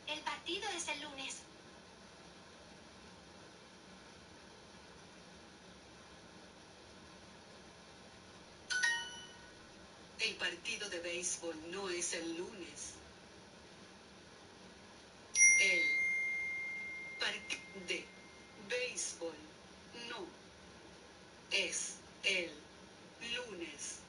El partido es el lunes. El partido de béisbol no es el lunes. El partido de béisbol no es el lunes.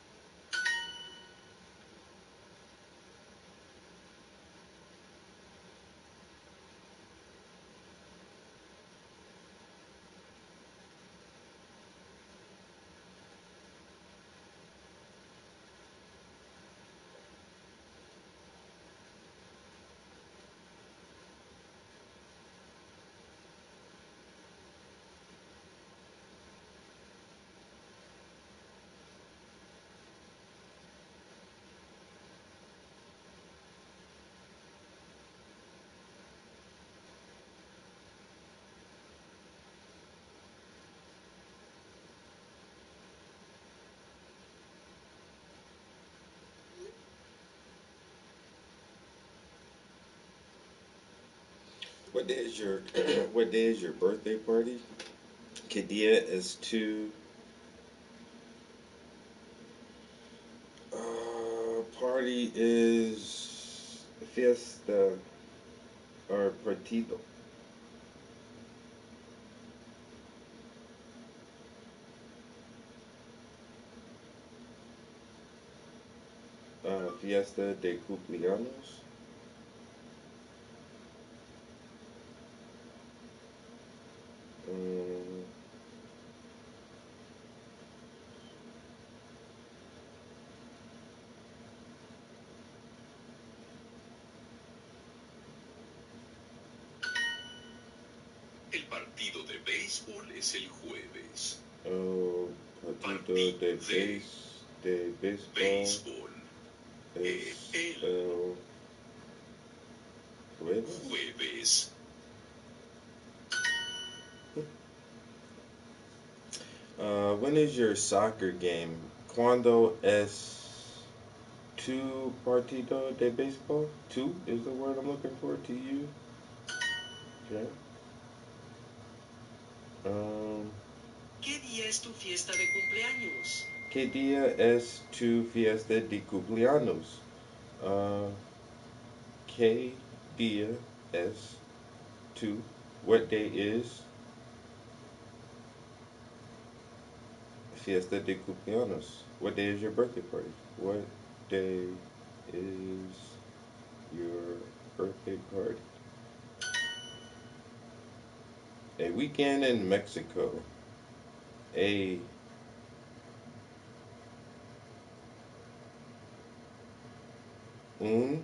What day is your what day is your birthday party? ¿Qué día es tu party is fiesta or partido? Fiesta de cumpleaños. Um, El partido de béisbol es el jueves. partido de béisbol Béisbol. es El el jueves. jueves. When is your soccer game? ¿Cuándo es tu partido de béisbol? Tu is the word I'm looking for to you. Okay. ¿Qué día es tu fiesta de cumpleaños? ¿Qué día es tu fiesta de cumpleaños? ¿Qué día es tu? What day is fiesta de cumpleaños? What day is your birthday party? What day is your birthday party? A weekend in Mexico. A un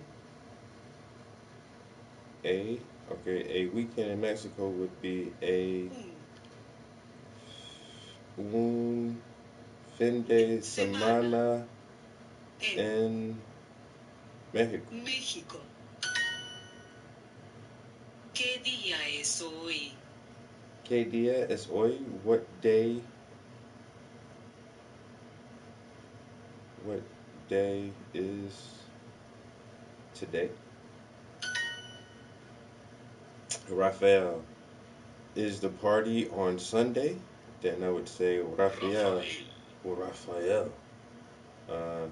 a okay, a weekend in Mexico would be un fin de semana en México. México. ¿Qué día es hoy? ¿Qué día es hoy? What day? What day is today? Rafael. Is the party on Sunday? Then I would say Rafael. Rafael. Uh,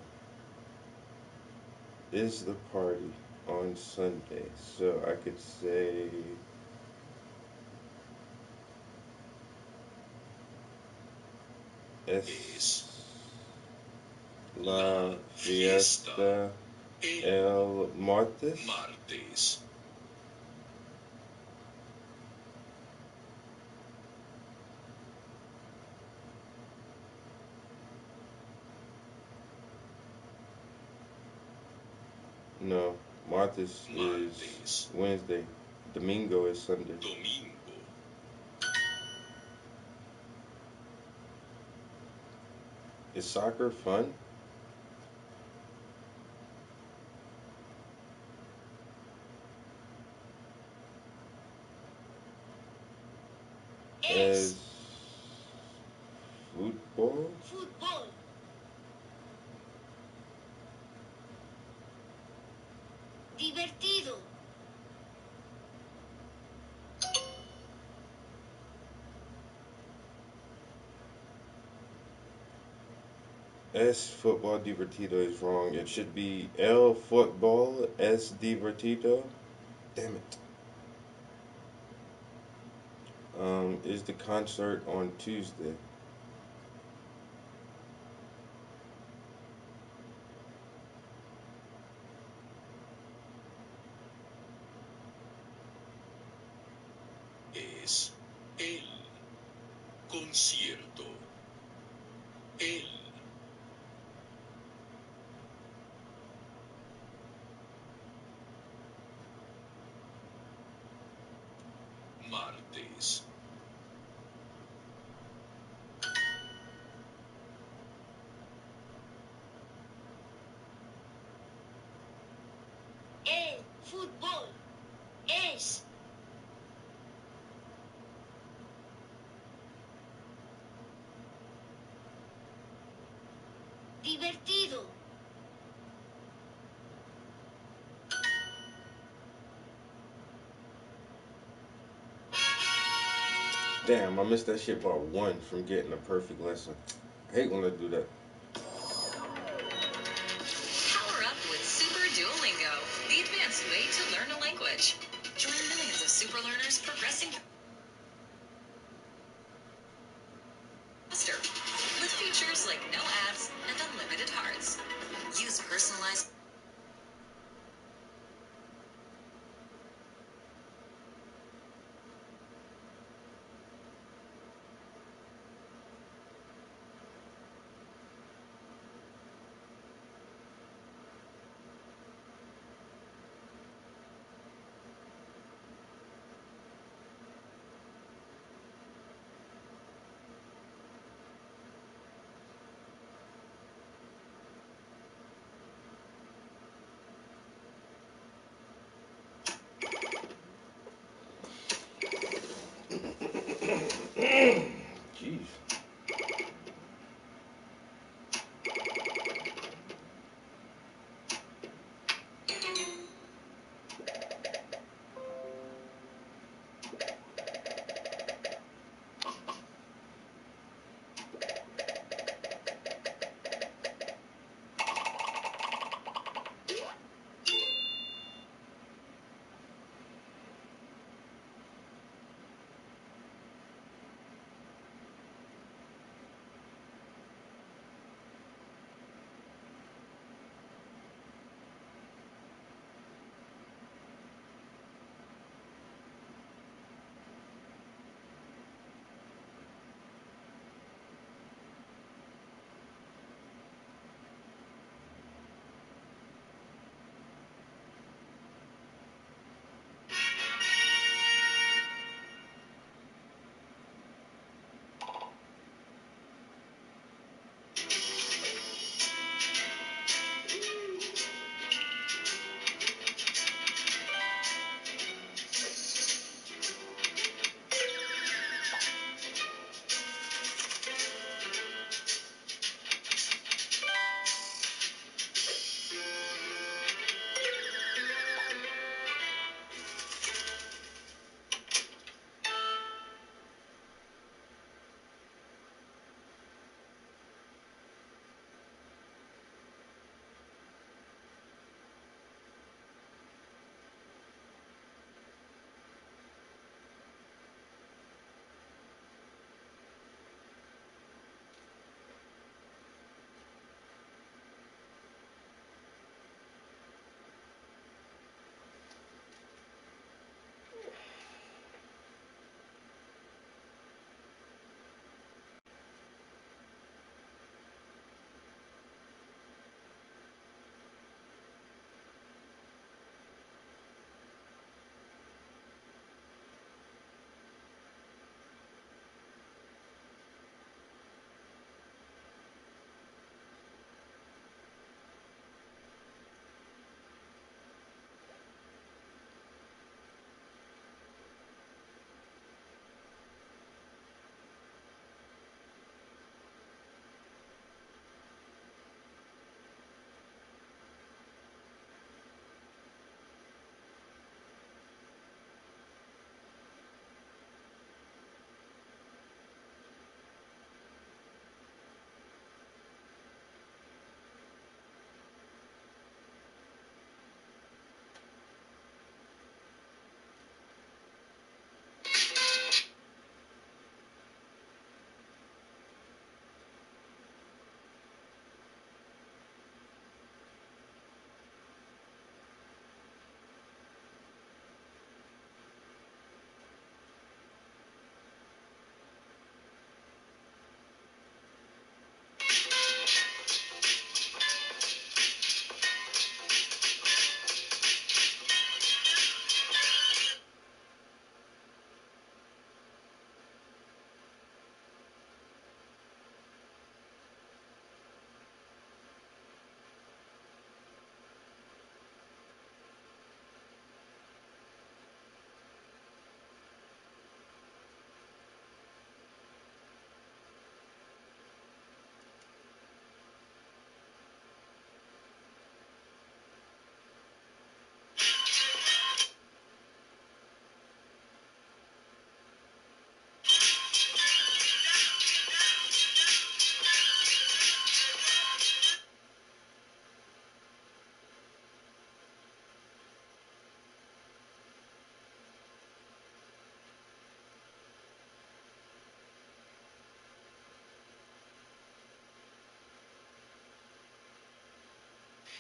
is the party on Sunday? So I could say es la fiesta el martes. Martes. No, martes is Wednesday. Domingo is Sunday. Domingo. Is soccer fun? Es Football? fútbol. Divertido. S football divertido is wrong. It should be L football S divertido. Damn it. Is the concert on Tuesday? Es el concierto. El martes. El fútbol es divertido. Damn, I missed that shit by one from getting a perfect lesson. I hate when I do that. Power up with Super Duolingo, the advanced way to learn a language. Join millions of super learners progressing faster with features like no ads and unlimited hearts. Use personalized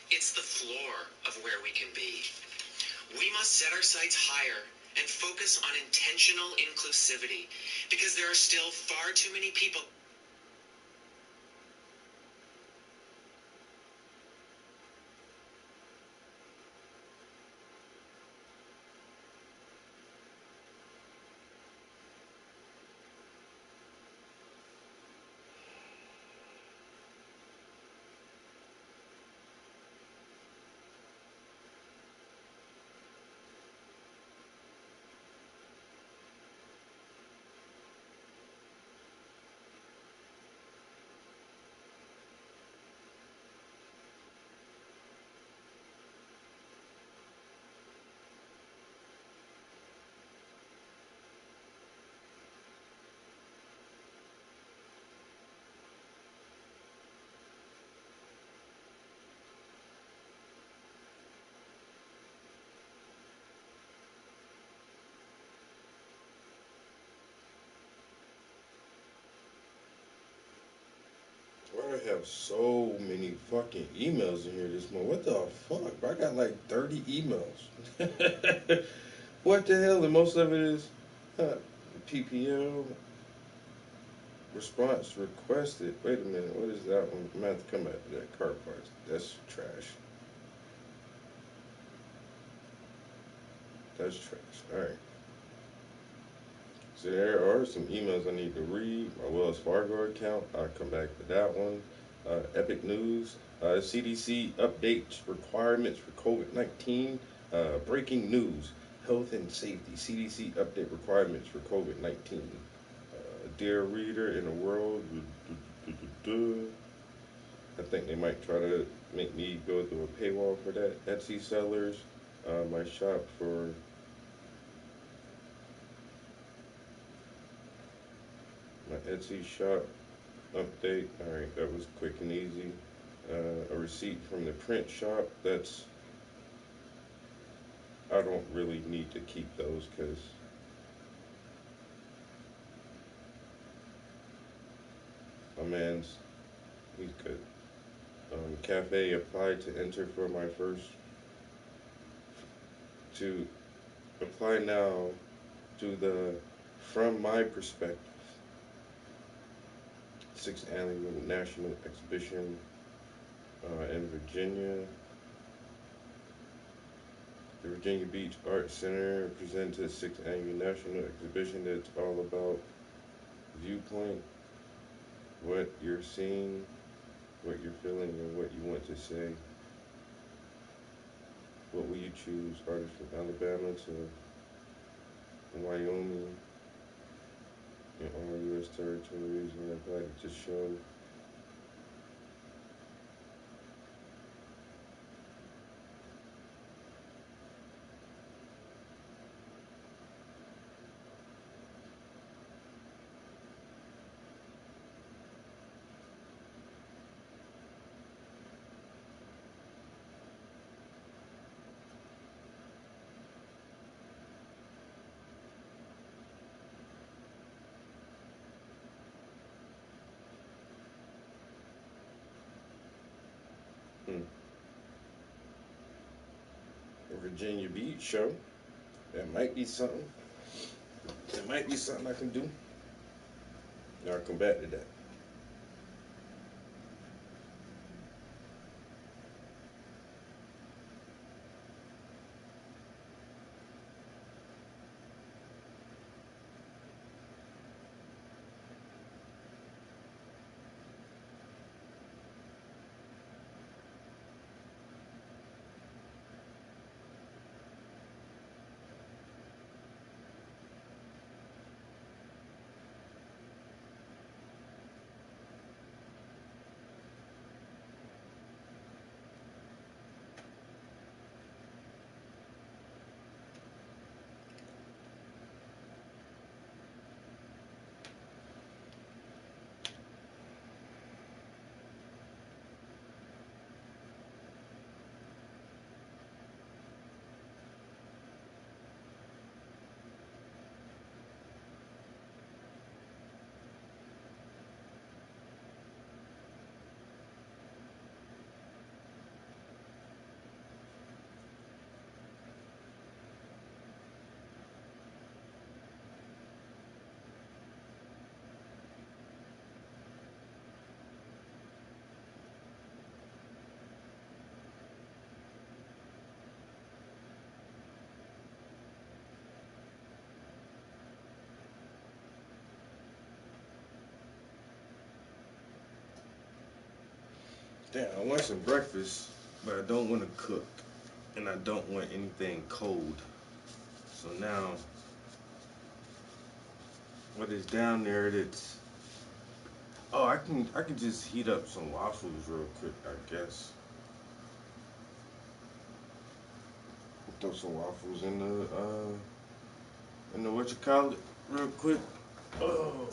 It's the floor of where we can be. We must set our sights higher and focus on intentional inclusivity because there are still far too many people. Why do I have so many fucking emails in here this month? What the fuck? Bro? I got like 30 emails. What the hell? And most of it is PPL response requested. Wait a minute. What is that one? I'm going to have to come back to that car parts. That's trash. That's trash. Alright. So there are some emails I need to read. My Wells Fargo account. I'll come back to that one. Epic News. CDC updates requirements for COVID-19. Breaking news. Health and safety. CDC update requirements for COVID-19. Dear reader, in a world. I think they might try to make me go through a paywall for that. Etsy sellers. My shop for my Etsy shop update. Alright, that was quick and easy. A receipt from the print shop. That's, I don't really need to keep those because my man's, he's good. Cafe applied to enter for my first, to apply now to the From My Perspective 6th Annual National Exhibition in Virginia. The Virginia Beach Arts Center presented 6th Annual National Exhibition that's all about viewpoint, what you're seeing, what you're feeling, and what you want to say. What will you choose? Artists from Alabama to Wyoming and all U.S. territories are invited to show. A Virginia Beach show. That might be something. That might be something I can do. I'll come back to that. Damn, I want some breakfast, but I don't want to cook, and I don't want anything cold. So now, what is down there? That's oh, I can just heat up some waffles real quick, I guess. Throw some waffles in the what you call it, real quick. Oh.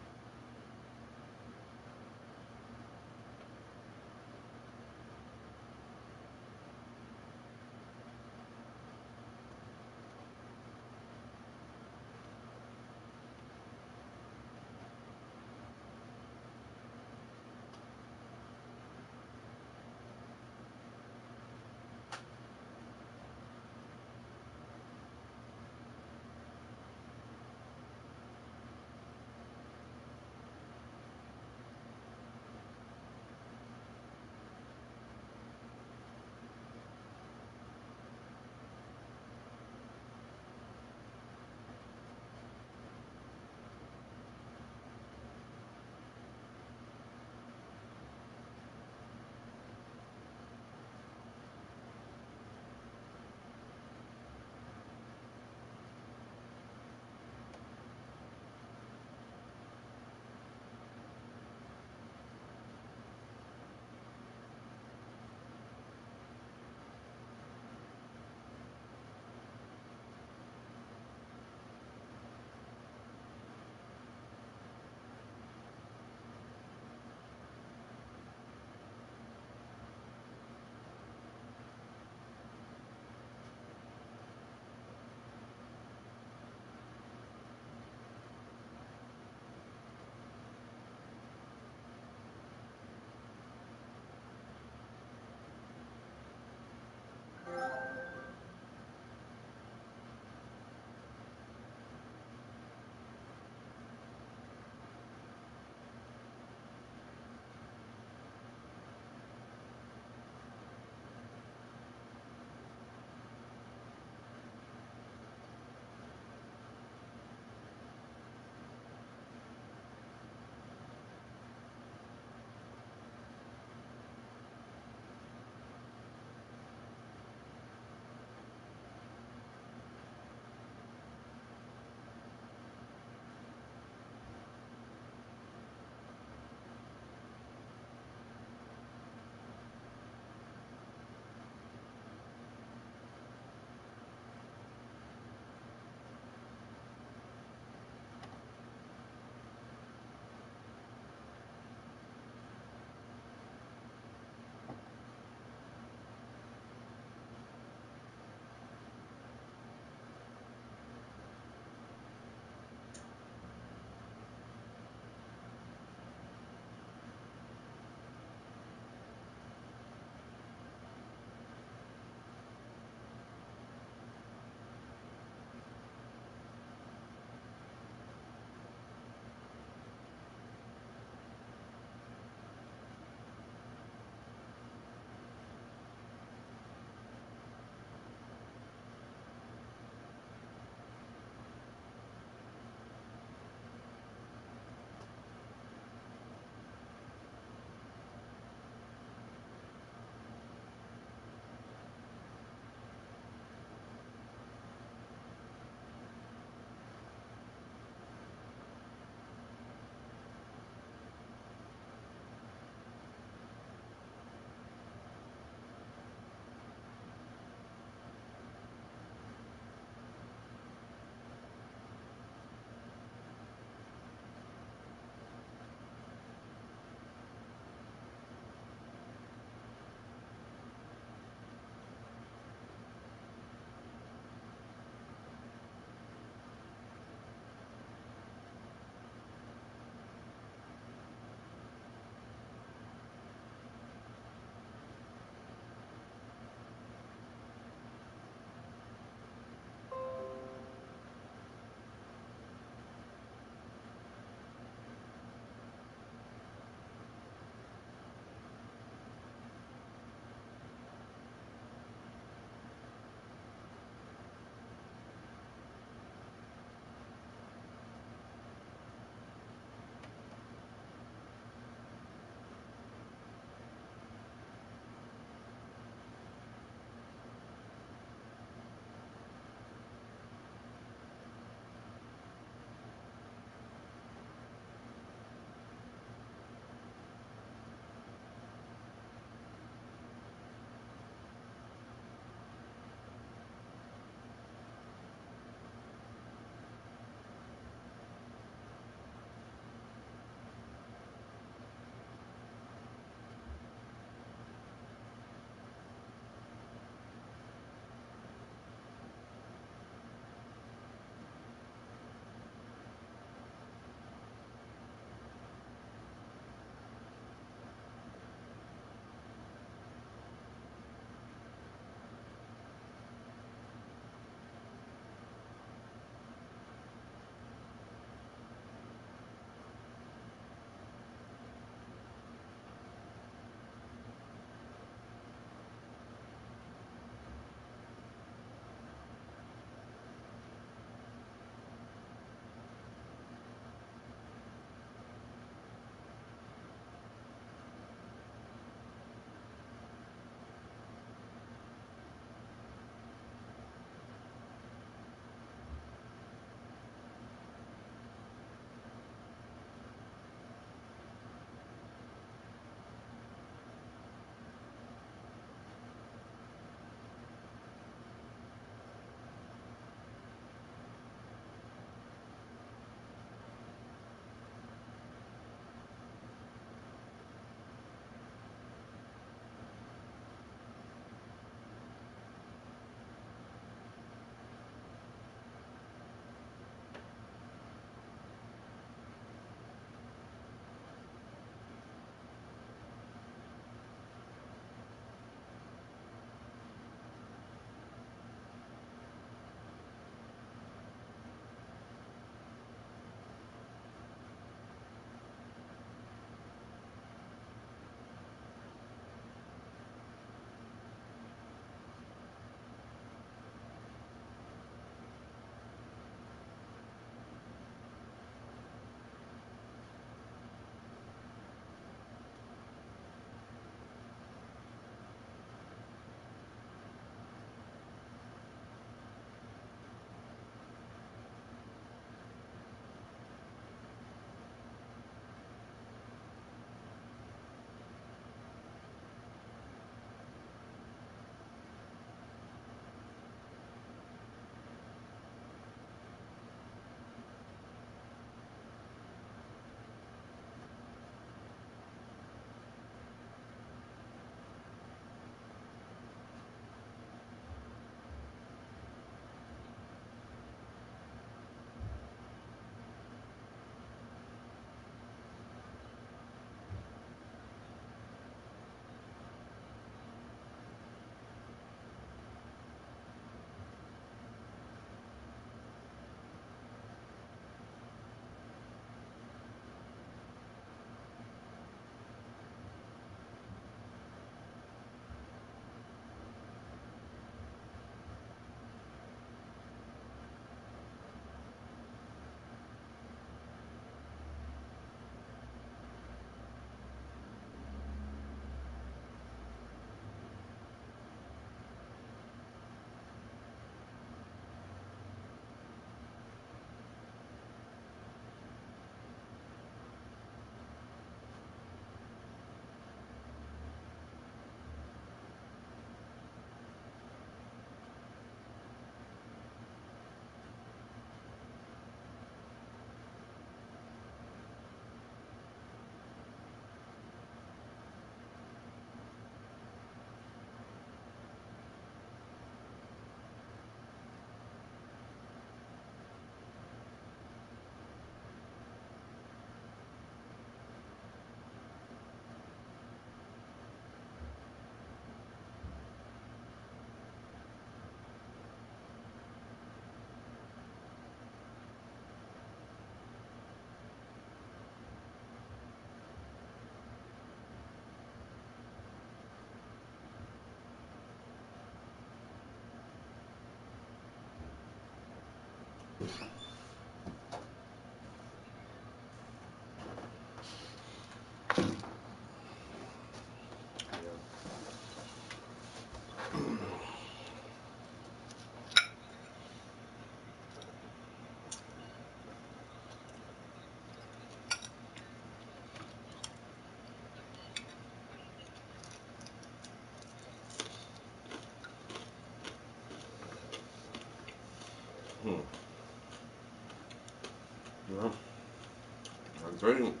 Yeah. I'm telling you,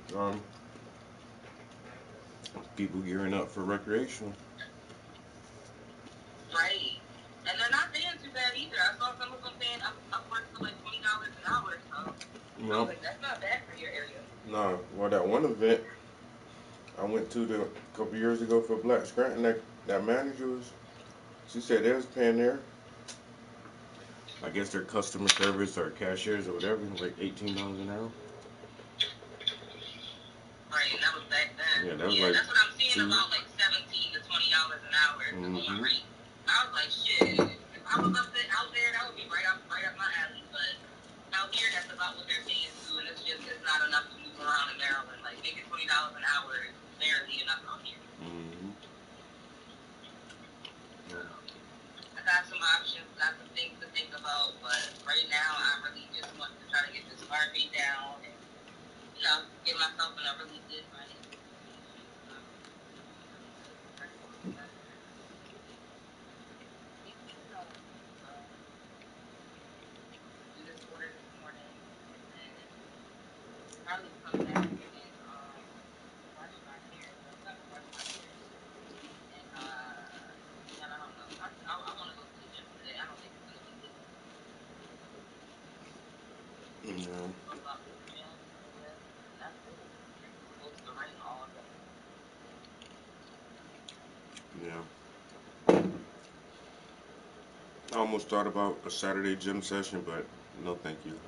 people gearing up for recreational. Right. And they're not paying too bad either. I saw some of them paying upwards to like $20 an hour. So I was No, like, that's not bad for your area. no. Well, that one event I went to a couple years ago for Black Scranton, that manager was, she said they was paying there. I guess their customer service or cashiers or whatever, like $18 an hour. Right, and that was back then. Yeah, that was like that's what I'm seeing, two. about like $17 to $20 an hour is the going Mm-hmm. rate. I was like, shit, if I was out there, that would be right up my alley. But out here, that's about what they're paying to, and it's not enough to move around in Maryland. Like making $20 an hour is barely enough out here. Mm-hmm. I got some options, got some things to think about, but right now I really just want to try to get this car paid down and, get myself in a really good financial situation. Do this order this morning and then probably come back and wash my hair. Well, I'm gonna wash my hair and I don't know. I want to go to the gym today. I don't think it's gonna be good. Yeah. About the gym and that's it. It's supposed to rain all day. Yeah. I almost thought about a Saturday gym session, but no, thank you.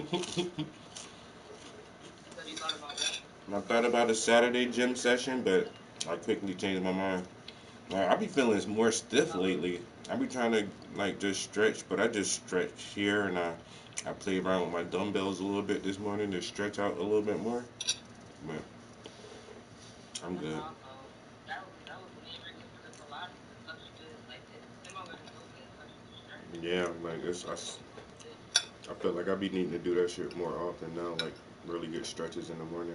So you thought about that? I thought about a Saturday gym session, but I quickly changed my mind. Like, I be feeling more stiff lately. I be trying to like just stretch, but I just stretch here and I played around with my dumbbells a little bit this morning to stretch out a little bit more. But I'm good. That was the main reason for the Pilates. It sucks you in. Like, it's similar to yoga. It sucks you to stretch. Yeah, like I feel like I be needing to do that shit more often now. Like really get stretches in the morning.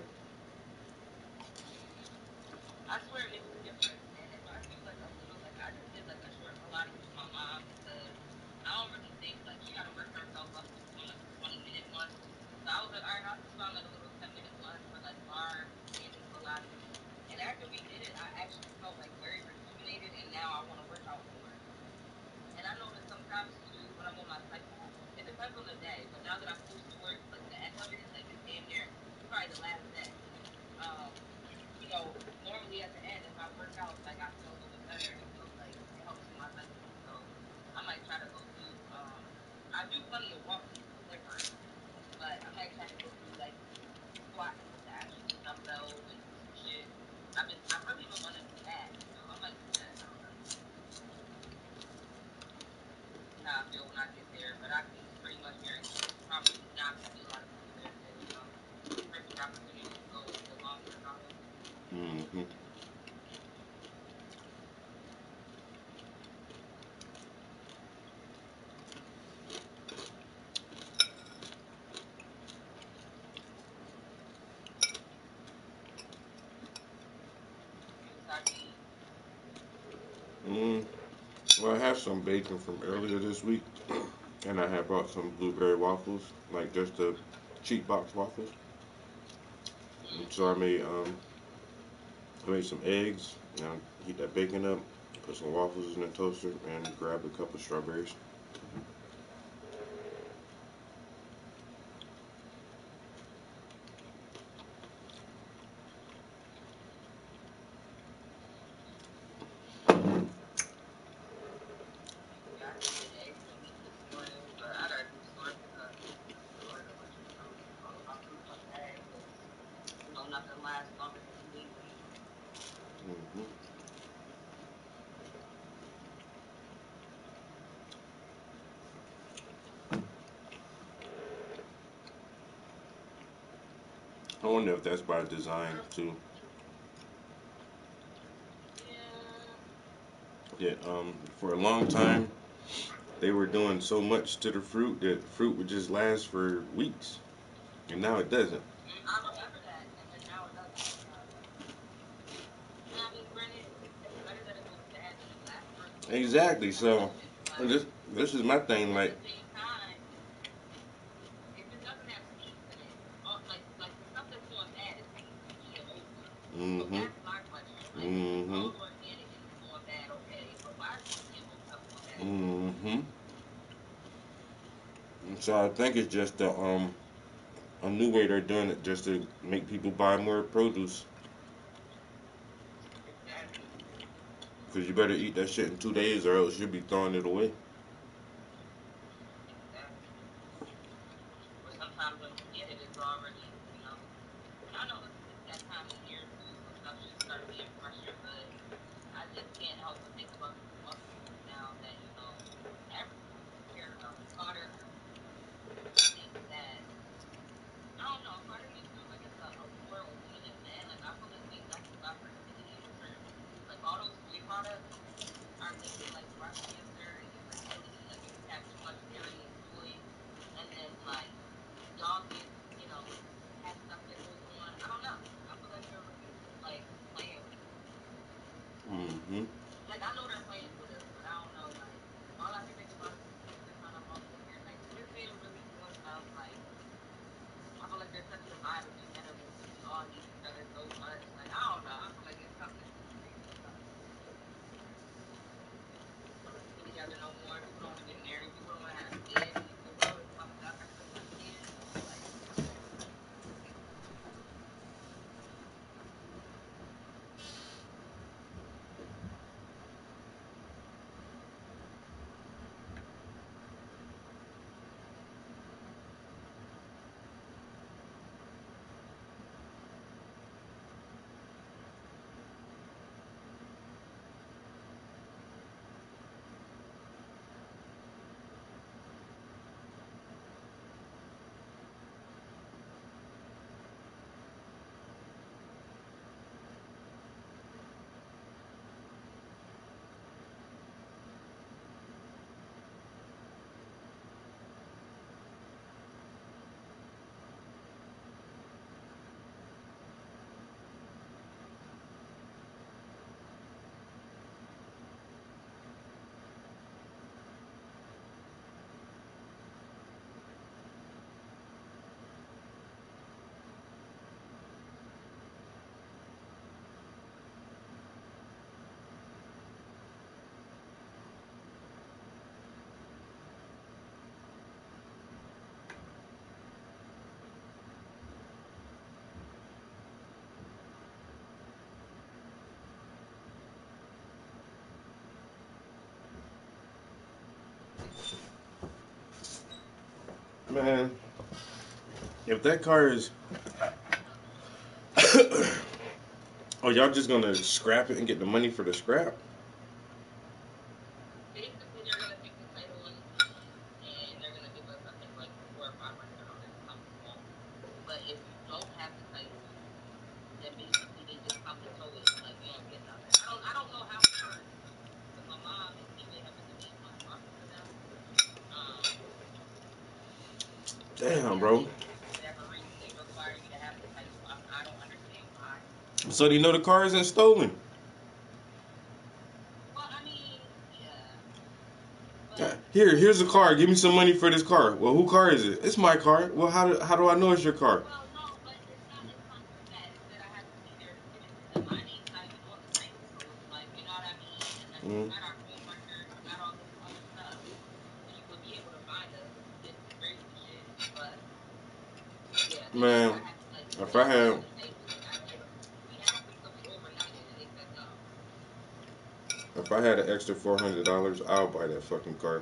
I swear it makes a difference. And if I do like a little, like I just did like a short Pilates with my mom because I don't really think like she got to work herself up to doing like a 20-minute one. So I was like, all right, I'll just find like a little 10-minute one for like bar standing Pilates. And after we did it, I actually felt like very rejuvenated, and now I want to work out more. And I know that sometimes too, when I'm on my cycle, it depends on the day. But now that I'm close to work, like the end of it is like it's damn near probably the last day. Um, normally at the end, if I work out, like I feel a little bit better. It feels like it helps with my cycle. So I might try to go do. I do plenty of walking delivering, but I might try to go do like squats with the actual dumbbells and do some shit. I really been wanting to do that, so I might do that. I don't know how I feel when I get there, but I can pretty much guarantee it's probably not gonna be a lot of people there today. So perfect opportunity to go with the long workout. Mm-hmm. Mm. Well, I have some bacon from earlier this week, and I had bought some blueberry waffles, like just the cheap box waffles. And so I made some eggs, and I heat that bacon up, put some waffles in the toaster, and grab a couple strawberries. Yeah, I just did eggs and meat this morning, but I gotta do sorting because all my fruit like that because nothing lasts longer than 2 days anyway. Mm-hmm. I wonder if that's by design too. Yeah. Yeah, for a long time they were doing so much to the fruit that fruit would just last for weeks, and now it doesn't. I remember that, and then now it doesn't. And I mean, granted, it's better that it goes bad than it lasts for a week. Exactly. I get So it, this but this is my thing. at Like, the same time, if it doesn't have seeds in it, like the stuff that's going bad is taking the heat over. So mm-hmm, that's my question. Like, if it's mm-hmm, all organic and it's going bad, okay, but why is the GMO stuff going bad? mm-hmm. So I think it's just a new way they're doing it just to make people buy more produce. Exactly. Because you better eat that shit in 2 days or else you'll be throwing it away. Exactly. Or sometimes when you get it, it's already, and I know it's that time of year too, so stuff should start being fresher, but I just can't help but think about food now that, everyone's scared about. Carter, I think that, I don't know, part of me feels like it's a war with women and men. Like, I feel like we less about fertility with certain foods. Like, all those soy products are linking, like, breast cancer and infertility. Like, if you have too much dairy and soy, and then, like, y'all get, have stuff that goes on. I don't know. I feel like they're really, like, playing with us. Mm-hmm. Like, I know they're playing with us, but I don't know. Like, all I can think about is the things that kind of all in here. Like, what if they're really doing stuff? Like, I feel like there's such divide between men and women. We all need each other so much. Like, I don't know. I feel like it's something that's just crazy about it. People don't see together no more. People don't want to get married. People don't want to have kids. The world is fucked up. Everybody wants kids. Like, Man, if that car is, oh, y'all just gonna scrap it and get the money for the scrap? basically, they're gonna take the title and the keys, and they're gonna give us, I think, like $400 or $500, something small. But if you don't have the title, then basically they just come and tow it. Like, you don't get nothing. I don't know how it works, because my mom and TJ have been the main ones talking to them. Um, but Damn, yeah, bro. for whatever reason they require you to have the title. I don't understand why. So they know the car isn't stolen. Well, I mean, yeah, but Here's a car. Give me some money for this car. Well, who car is it? It's my car. Well, how do I know it's your car? well, no, but it's not just that. It's that I have to see their the my name's not even on the title, so it's like, you know what I mean. And then you Mm. got our home records, you got all this other stuff, so you would be able to find us if we did some crazy shit. But yeah, Man, I have to like if pay I for had the title. Like we asked them, could we overnight it, and they said no. if I had an extra $400, I'll buy that fucking car.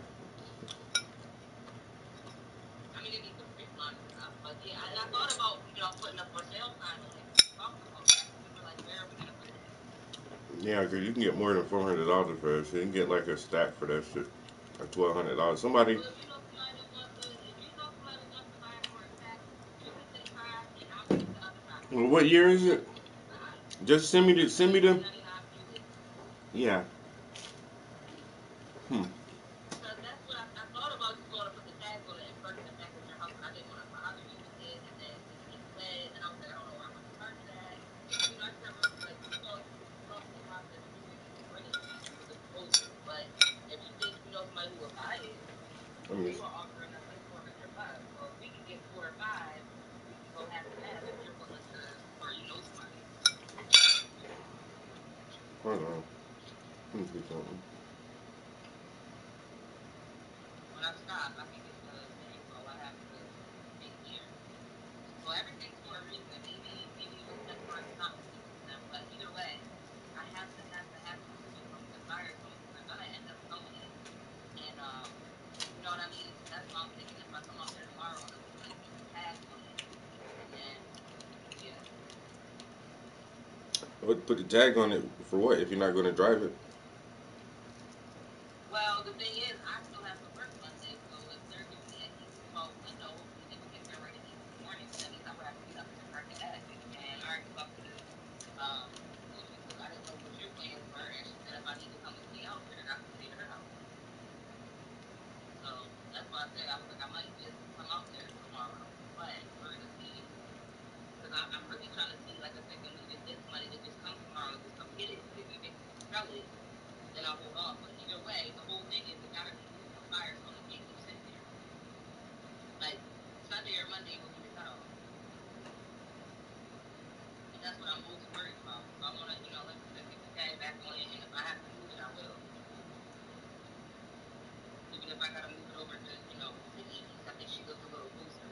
I mean, it needs a line and stuff, but yeah, and I thought about putting a for sale sign on it. We talked about that. We were like, where are we gonna put it at? Yeah, 'cause you can get more than $400 for that shit. You can get like a stack for that shit, like $1,200. Somebody, Well, if you know somebody that wants to buy it for a stack, you can take 5, and I'll take the other 5. Well, what year is it? Just send me the. 1999 Buick. Yeah. Hmm. Because that's what I thought about just going to put the tags on it and parking it back at your house, but I didn't want to bother you with it, and then it's getting wet, and then I was like, I don't know where I'm going to park it at. You know, I just never, like, you talked to me about the Buick running with the proposal, but if you think you know somebody who will buy it, I mean, they were offering us like $400. So if we can get 4 or 5, we can go half and half if you're willing to, or you know somebody. hold on. Let me see something. When I stop, I can get the info. I have the thing here. So everything's for a reason. Maybe it was meant for us not to meet with them. But either way, I have to move it from the fire zone because they're gonna end up towing it. And you know what I mean? That's why I'm thinking if I come out there tomorrow, they'll be like put the tags on it. And then yeah. What put the tag on it for what? If you're not going to drive it? Well, the thing is, I still have to work Monday, so if they're giving me an 8 to 12 window, hopefully they would get there right at 8 in the morning. That means I would have to get up and park it at. And I already talked to Lucy because I didn't know what your plans were, and she said if I need to come and stay out there, then I can stay at her house. So that's why I said I was like I might just come out there tomorrow, but we're gonna see because I'm really trying to see, like I said, can we just get somebody to just come tomorrow and just come get it? But if you think we can sell it, then I'll hold off. But either way, the whole thing is it gotta be moved from fire so it can't keep sitting there. Like Sunday or Monday will be the cutoff. And that's what I'm most worried about. So I wanna, like I said, get the tag back on it, and if I have to move it, I will. Even if I gotta move it over to East. I think she lives a little closer.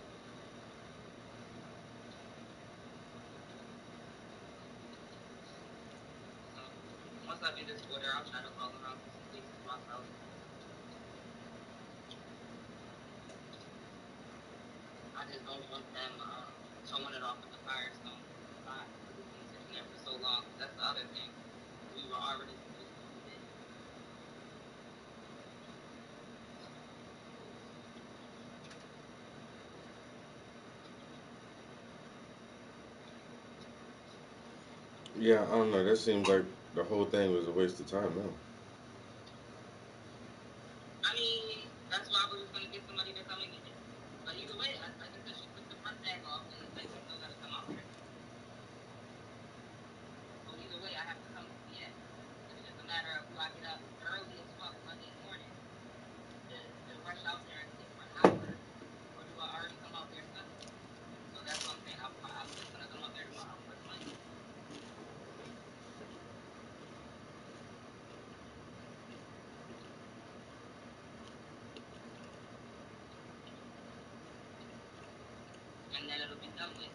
So once I do this order, I'll try to call around to some places myself. I just don't want them towing it off at the Firestone lot because it's been sitting there for so long. That's the other thing. We were already supposed to move it. Yeah, I don't know. That seems like the whole thing was a waste of time. No. I mean, that's why we was gonna get somebody to come and get it. But either way, like I said, she took the front tag off, and the things are still gotta come out there. So either way, I have to come and see it. It's just a matter of do I get up early as fuck Monday morning to rush out there and sit for hours, or do I already come out there Sunday? So that's what I'm saying. I'm just gonna come out there tomorrow, work Monday. And then it'll be done with.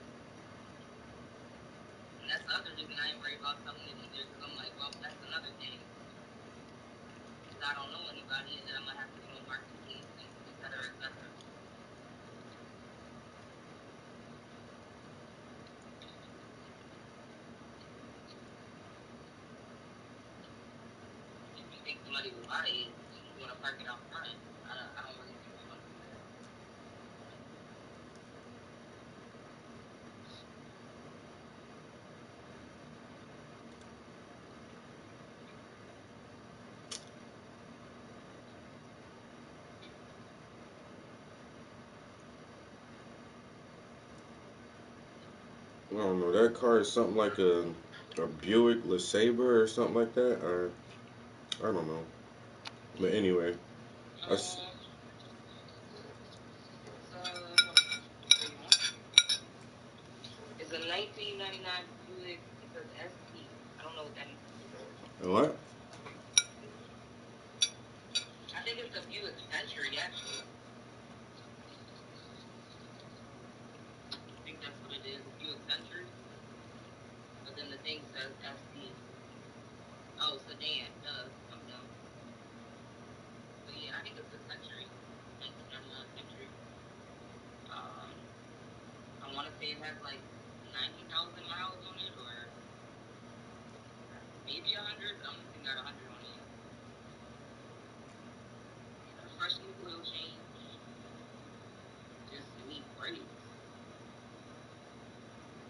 And that's the other reason I ain't worried about selling it either, because I'm like, well, that's another thing. Because I don't know anybody, and then I'm gonna have to do a marketplace and et cetera, et cetera. If you think somebody will buy it and you want to park it out front, I don't really think you're gonna do that. I don't know. That car is something like a Buick LeSabre or something like that. Or I don't know. But anyway, I s It's a 1999 Buick. It says ST. I don't know what that means. what? I think it's a Buick Century, actually. I think that's what it is, a Buick Century. But then the thing says ST. Oh, sedan. Duh. I'm dumb. But yeah, I think it's a Century. 1999 Century. Um, I want to say it has like 90,000 miles on it, or maybe 100. But I'm gonna think got 100 on it. A fresh new oil change. Just neat brakes.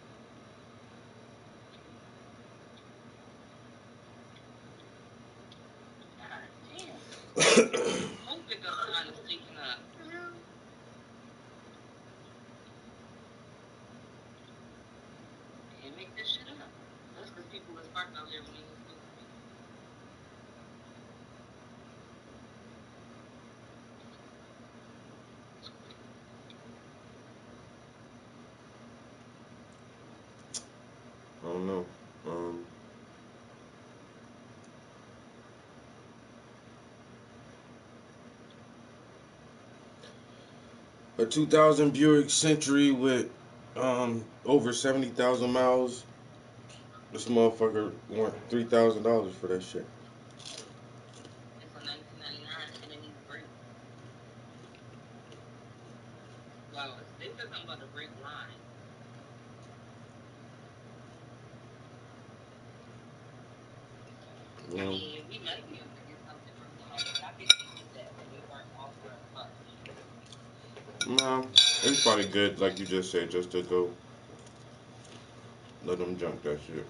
Home pickup kind of stinking up. Can't make this shit up. That's because people was parked out there when they was supposed to be. I don't know. A 2000 Buick Century with over 70,000 miles. This motherfucker want $3,000 for that shit. It's a 1999 and it needs brakes. Wow, they said something about the brake line. I mean, we might be able to get something from somebody, but I think they did that when they weren't offering much. No, it's probably good, like you just said, just to go let them junk that shit.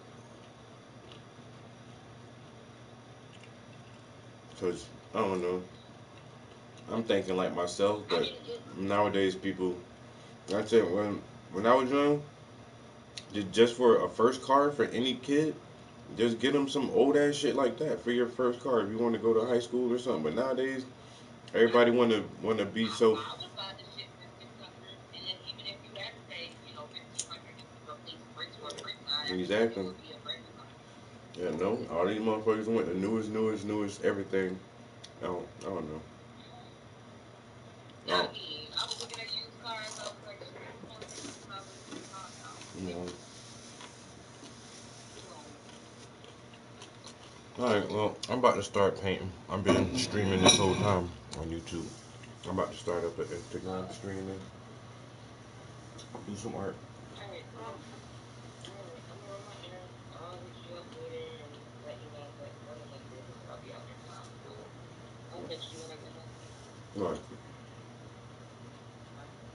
Cause I don't know. I'm thinking like myself, I but mean, nowadays people. I said when I was young, just for a first car for any kid, just get them some old ass shit like that for your first car if you want to go to high school or something. But nowadays, everybody wanna be so. I would buy the shit for 600, and then even if you had to pay, 1,500 to replace brakes or a brake line, I feel like it Exactly. would be a brand new car. Yeah, no, all these motherfuckers want the newest everything. I don't know. I I don't, mean, I was looking at used cars. I was like, shit, it's only $600 for a car now. you know. So, All right, well, I'm about to start painting. I've been streaming this whole time on YouTube. I'm about to start up an Instagram streaming, do some art. alright, alright. I'm gonna run my errands. I'll hit you up later and let you know. But other than this, I'll be out here tomorrow. So I'll text you when I get home. All right. Alright.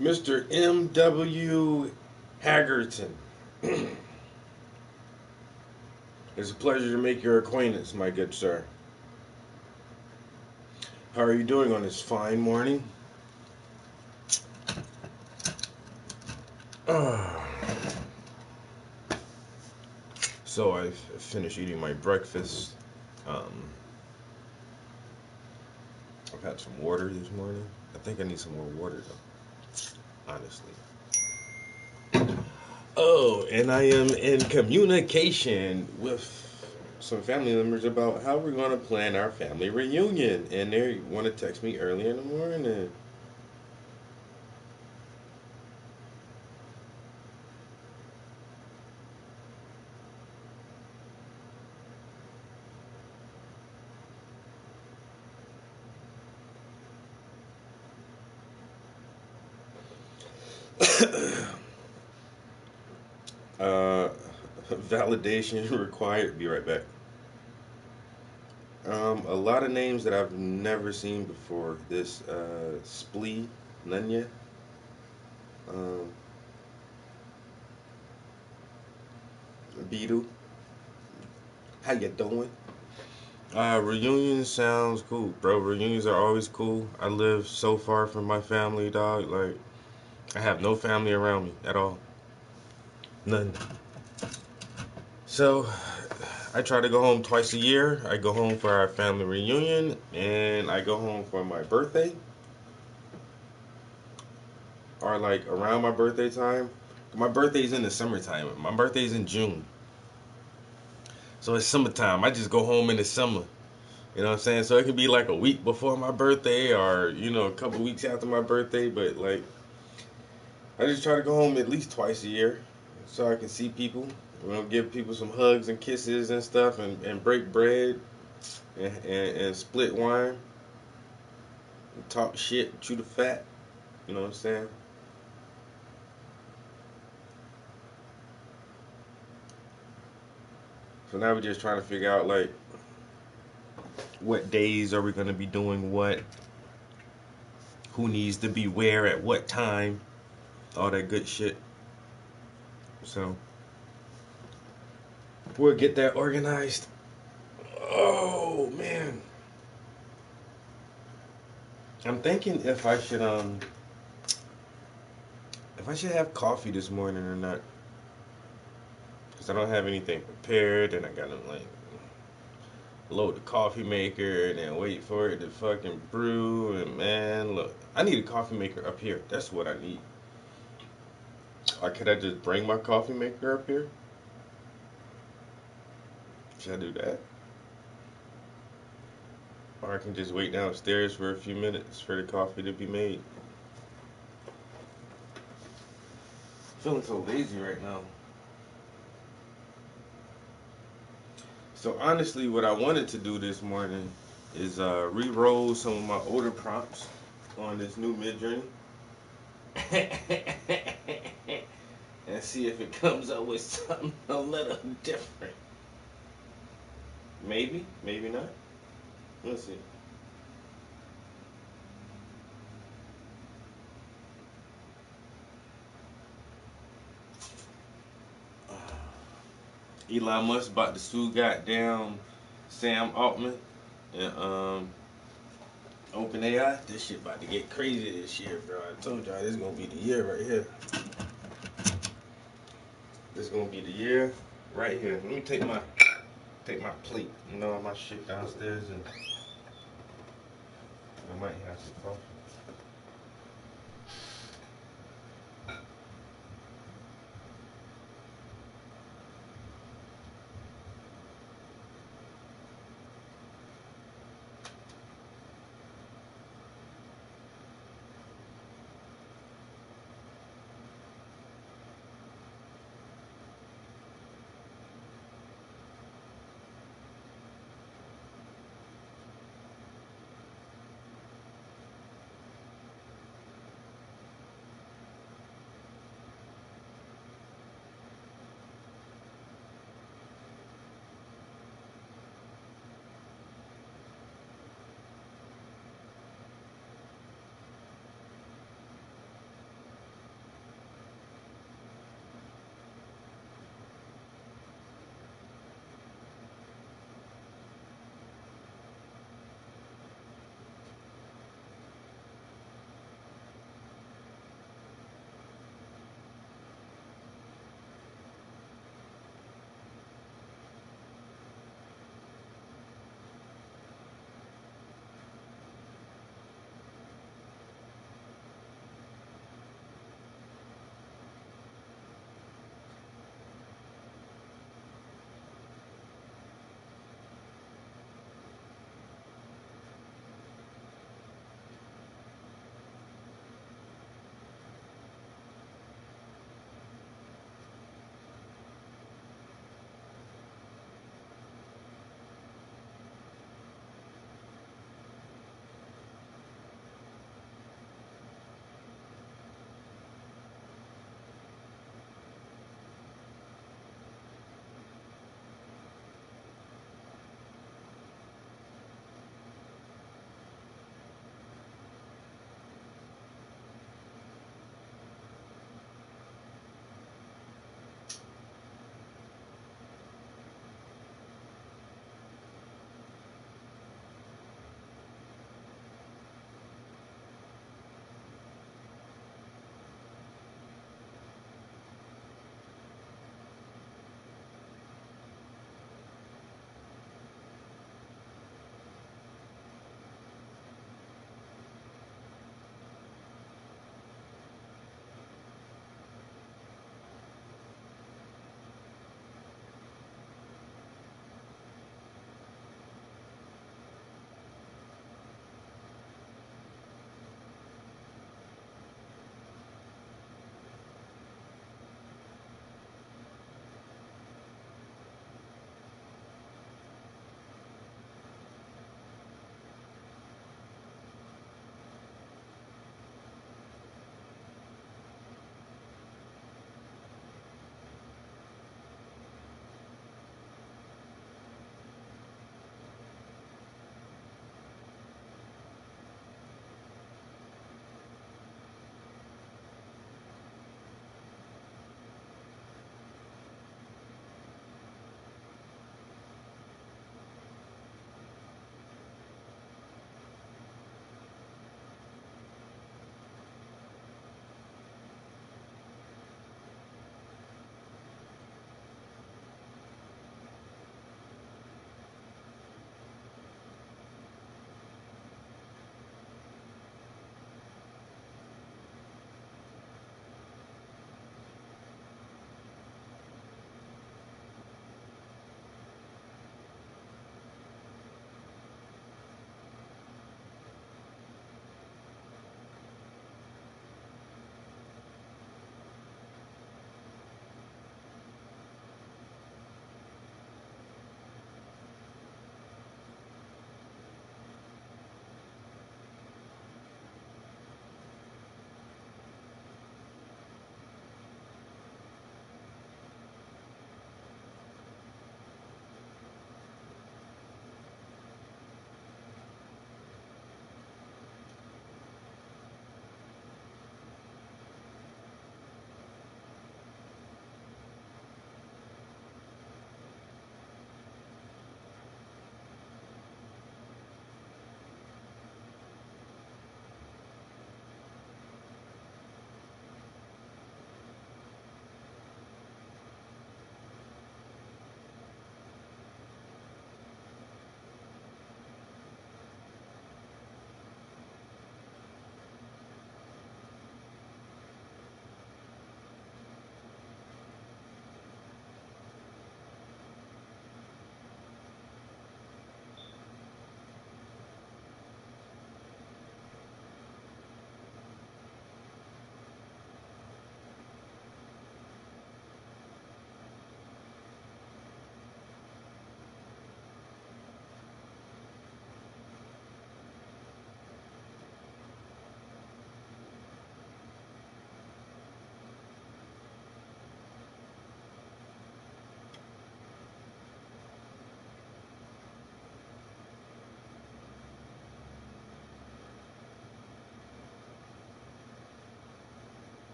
Mr. M.W. Haggerton. It's a pleasure to make your acquaintance, my good sir. How are you doing on this fine morning? So I've finished eating my breakfast. I've had some water this morning. I think I need some more water though, honestly. Oh, and I am in communication with some family members about how we're going to plan our family reunion. And they want to text me early in the morning. Validation required. Be right back. A lot of names that I've never seen before. This Splee Nunya. Um, Beetle. How you doing? Reunion sounds cool, bro. Reunions are always cool. I live so far from my family, dog. Like, I have no family around me at all. None. So, I try to go home twice a year. I go home for our family reunion, and I go home for my birthday. Or, like, around my birthday time. My birthday's in the summertime. My birthday's in June. So, it's summertime. I just go home in the summer. You know what I'm saying? So, it could be like a week before my birthday or, a couple weeks after my birthday. But, like, I just try to go home at least twice a year so I can see people. Give people some hugs and kisses and stuff and break bread and split wine. And talk shit, chew the fat. You know what I'm saying? So now we're just trying to figure out, like, what days are we going to be doing what? Who needs to be where at what time? All that good shit. So we'll get that organized. Oh, man. I'm thinking if I should have coffee this morning or not. Because I don't have anything prepared, and I gotta, like, load the coffee maker and then wait for it to fucking brew. And, man, look, I need a coffee maker up here. That's what I need. Or could I just bring my coffee maker up here? Should I do that? Or I can just wait downstairs for a few minutes for the coffee to be made. Feeling so lazy right now. So honestly, what I wanted to do this morning is re-roll some of my older prompts on this new Midjourney and see if it comes up with something a little different. Maybe, maybe not. Let's see. Elon Musk about to sue goddamn Sam Altman and OpenAI. This shit about to get crazy this year, bro. I told y'all this is gonna be the year right here. This is gonna be the year right here. Let me take my plate, my shit downstairs, and I might have some coffee.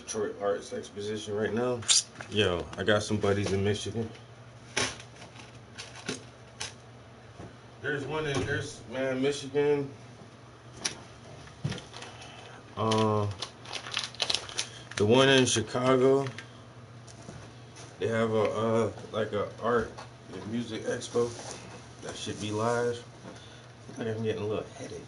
Detroit Arts Exposition right now. Yo, I got some buddies in Michigan. There's one in Michigan. The one in Chicago. They have a like a art and music expo that should be live. I think I'm getting a little headache.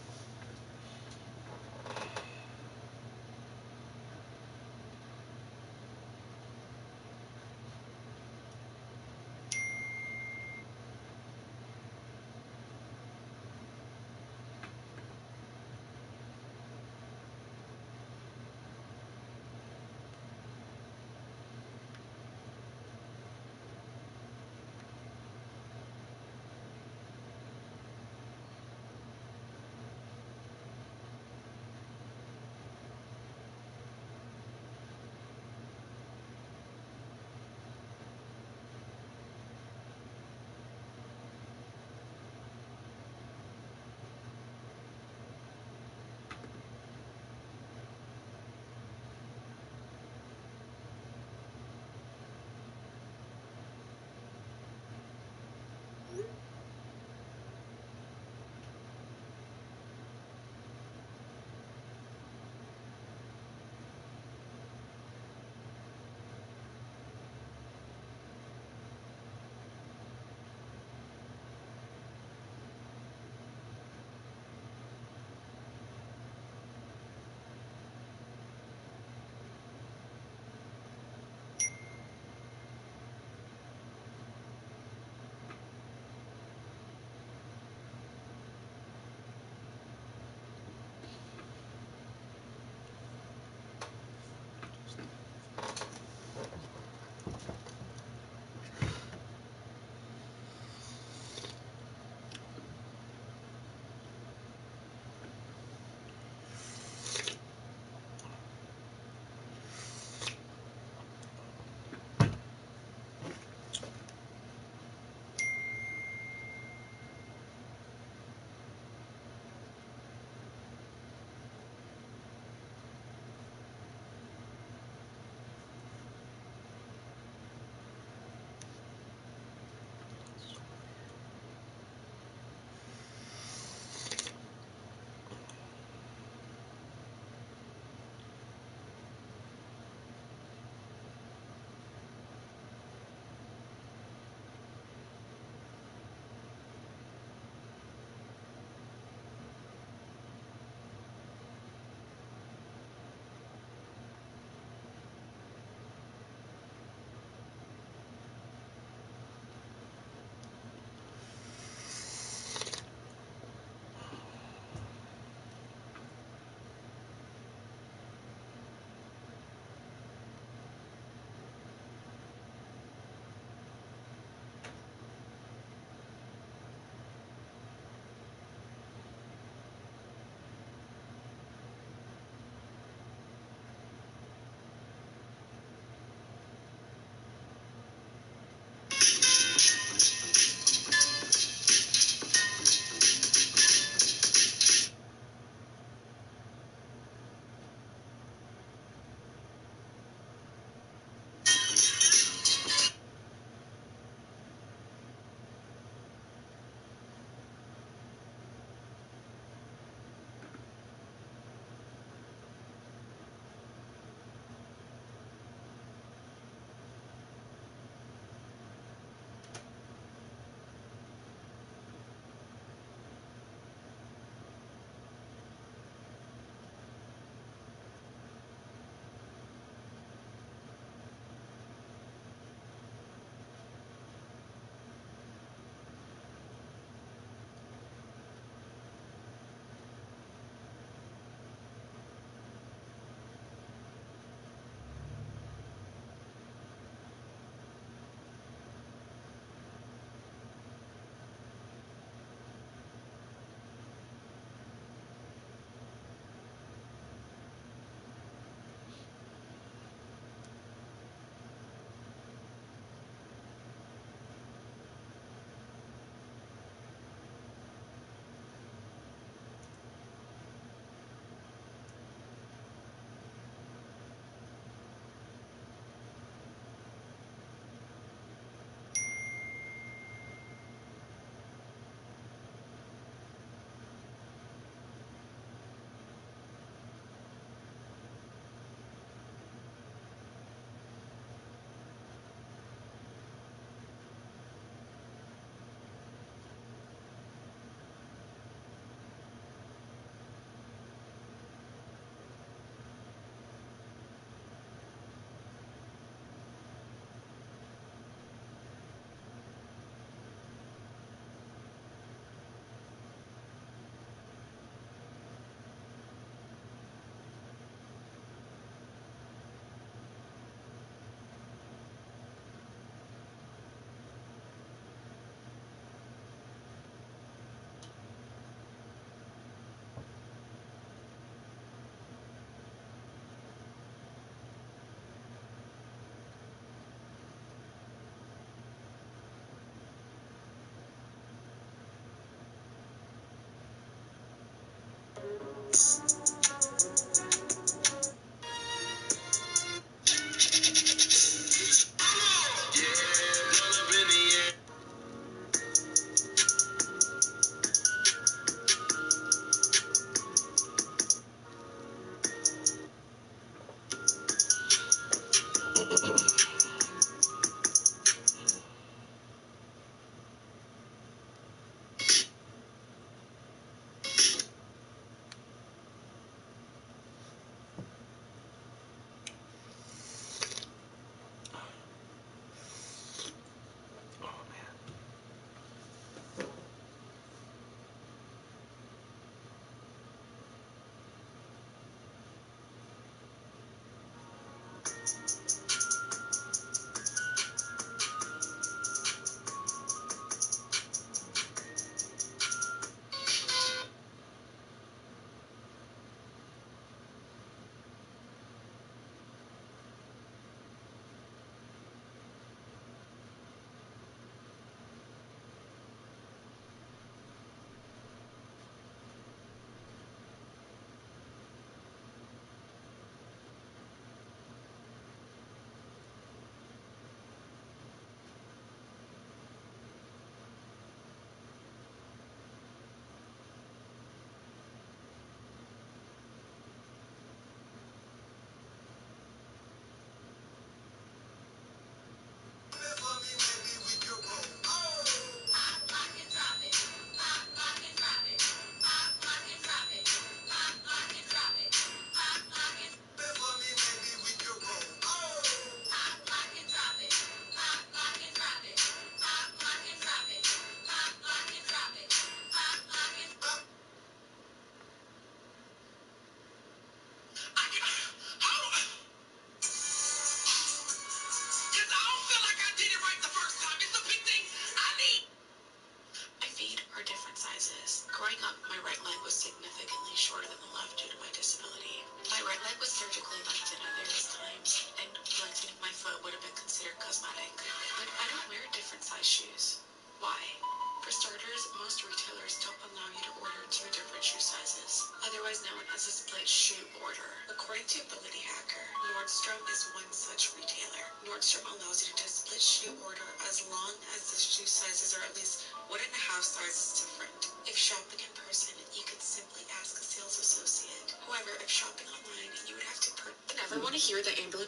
Growing up, my right leg was significantly shorter than the left due to my disability. My right leg was surgically lengthened at various times, and lengthening my foot would have been considered cosmetic. But I don't wear different size shoes. Why? For starters, most retailers don't allow you to order 2 different shoe sizes, otherwise known as a split shoe order. According to Ability Hacker, Nordstrom is one such retailer. Nordstrom allows you to do split shoe order as long as the shoe sizes are at least 1.5 sizes different. If shopping in person, you could simply ask a sales associate. However, if shopping online, you would have to never want to hear the ambulance.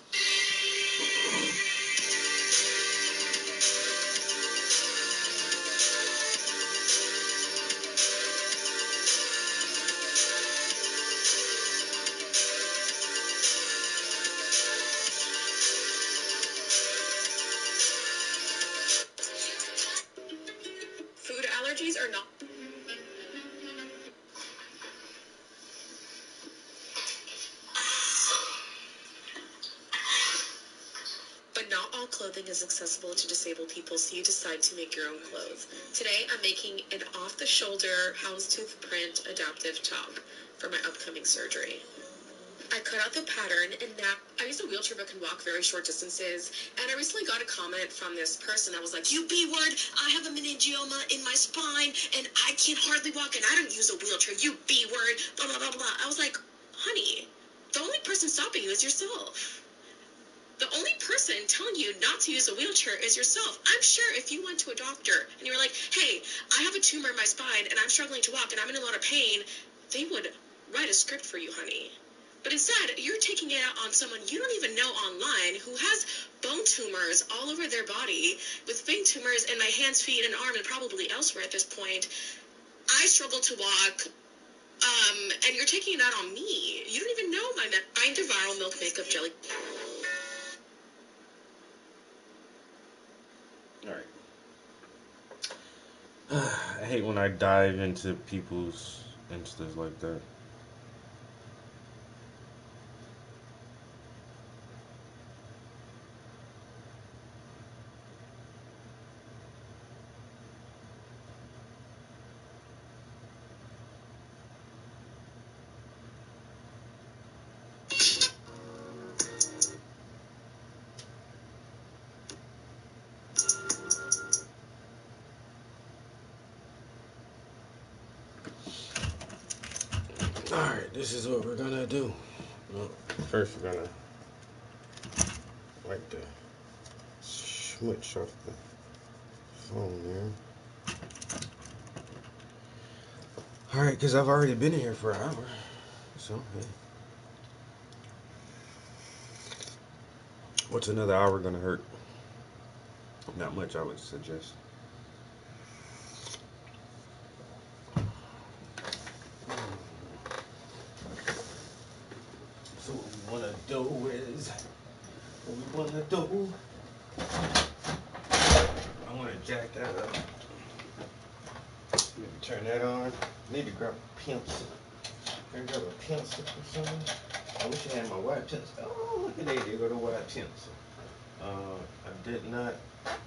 Food allergies are not. But not all clothing is accessible to disabled people, so you decide to make your own clothes. Today, I'm making an off-the-shoulder houndstooth print adaptive top for my upcoming surgery. I cut out the pattern, and now I use a wheelchair but can walk very short distances. And I recently got a comment from this person that was like, "You B-word, I have a meningioma in my spine, and I can't hardly walk, and I don't use a wheelchair. You B-word, blah, blah, blah, blah." I was like, honey, the only person stopping you is yourself. The only person telling you not to use a wheelchair is yourself. I'm sure if you went to a doctor and you were like, "Hey, I have a tumor in my spine and I'm struggling to walk and I'm in a lot of pain," they would write a script for you, honey. But instead, you're taking it out on someone you don't even know online who has bone tumors all over their body, with vein tumors in my hands, feet, and arm, and probably elsewhere at this point. I struggle to walk. And you're taking it out on me. You don't even know my Find your viral milk makeup jelly. Alright. I hate when I dive into people's instas like that. Alright, this is what we're gonna do. Well, first we're gonna wipe the smudge off the phone here. Alright, because I've already been here for an hour. So, yeah. What's another hour gonna hurt? Not much, I would suggest. So what we wanna do is, I wanna jack that up. Maybe turn that on. Need to grab a pencil. Can I grab a pencil or something? I wish I had my white pencil. Oh, look at that. There go the white pencil. I did not.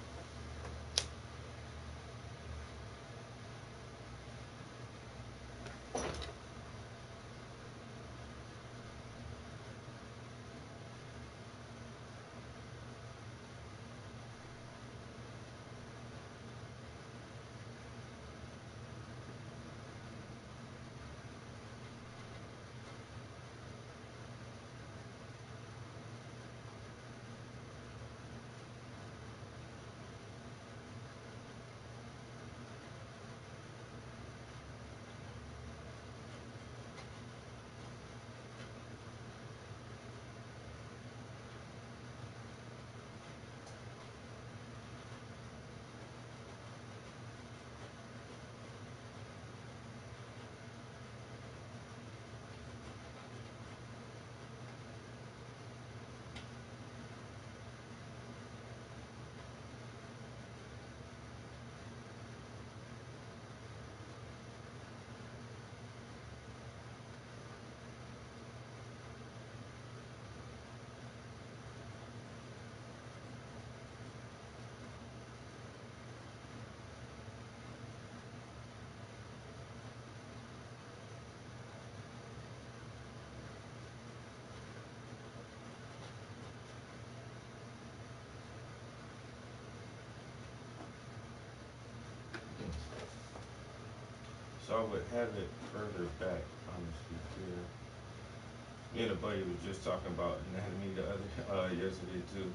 So I would have it further back, honestly, here. Me and a buddy was just talking about anatomy the other yesterday too,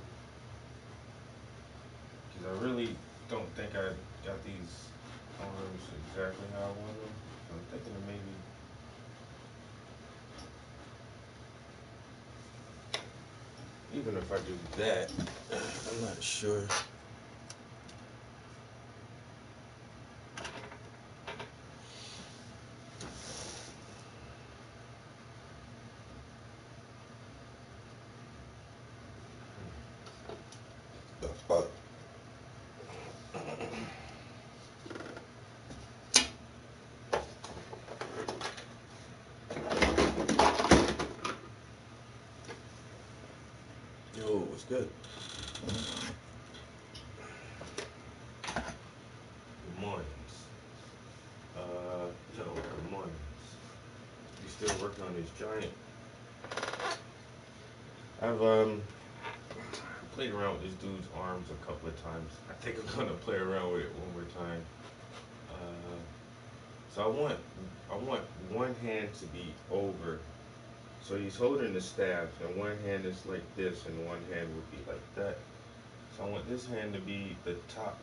because I really don't think I got these arms exactly how I want them. So I'm thinking of maybe, even if I do that, I'm not sure. Oh, it's good. Good mornings. Yo, good mornings. You still working on this giant? I've played around with this dude's arms a couple of times. I think I'm gonna play around with it one more time. Uh, so I want one hand to be over. So he's holding the staff, and one hand is like this, and one hand would be like that. So I want this hand to be the top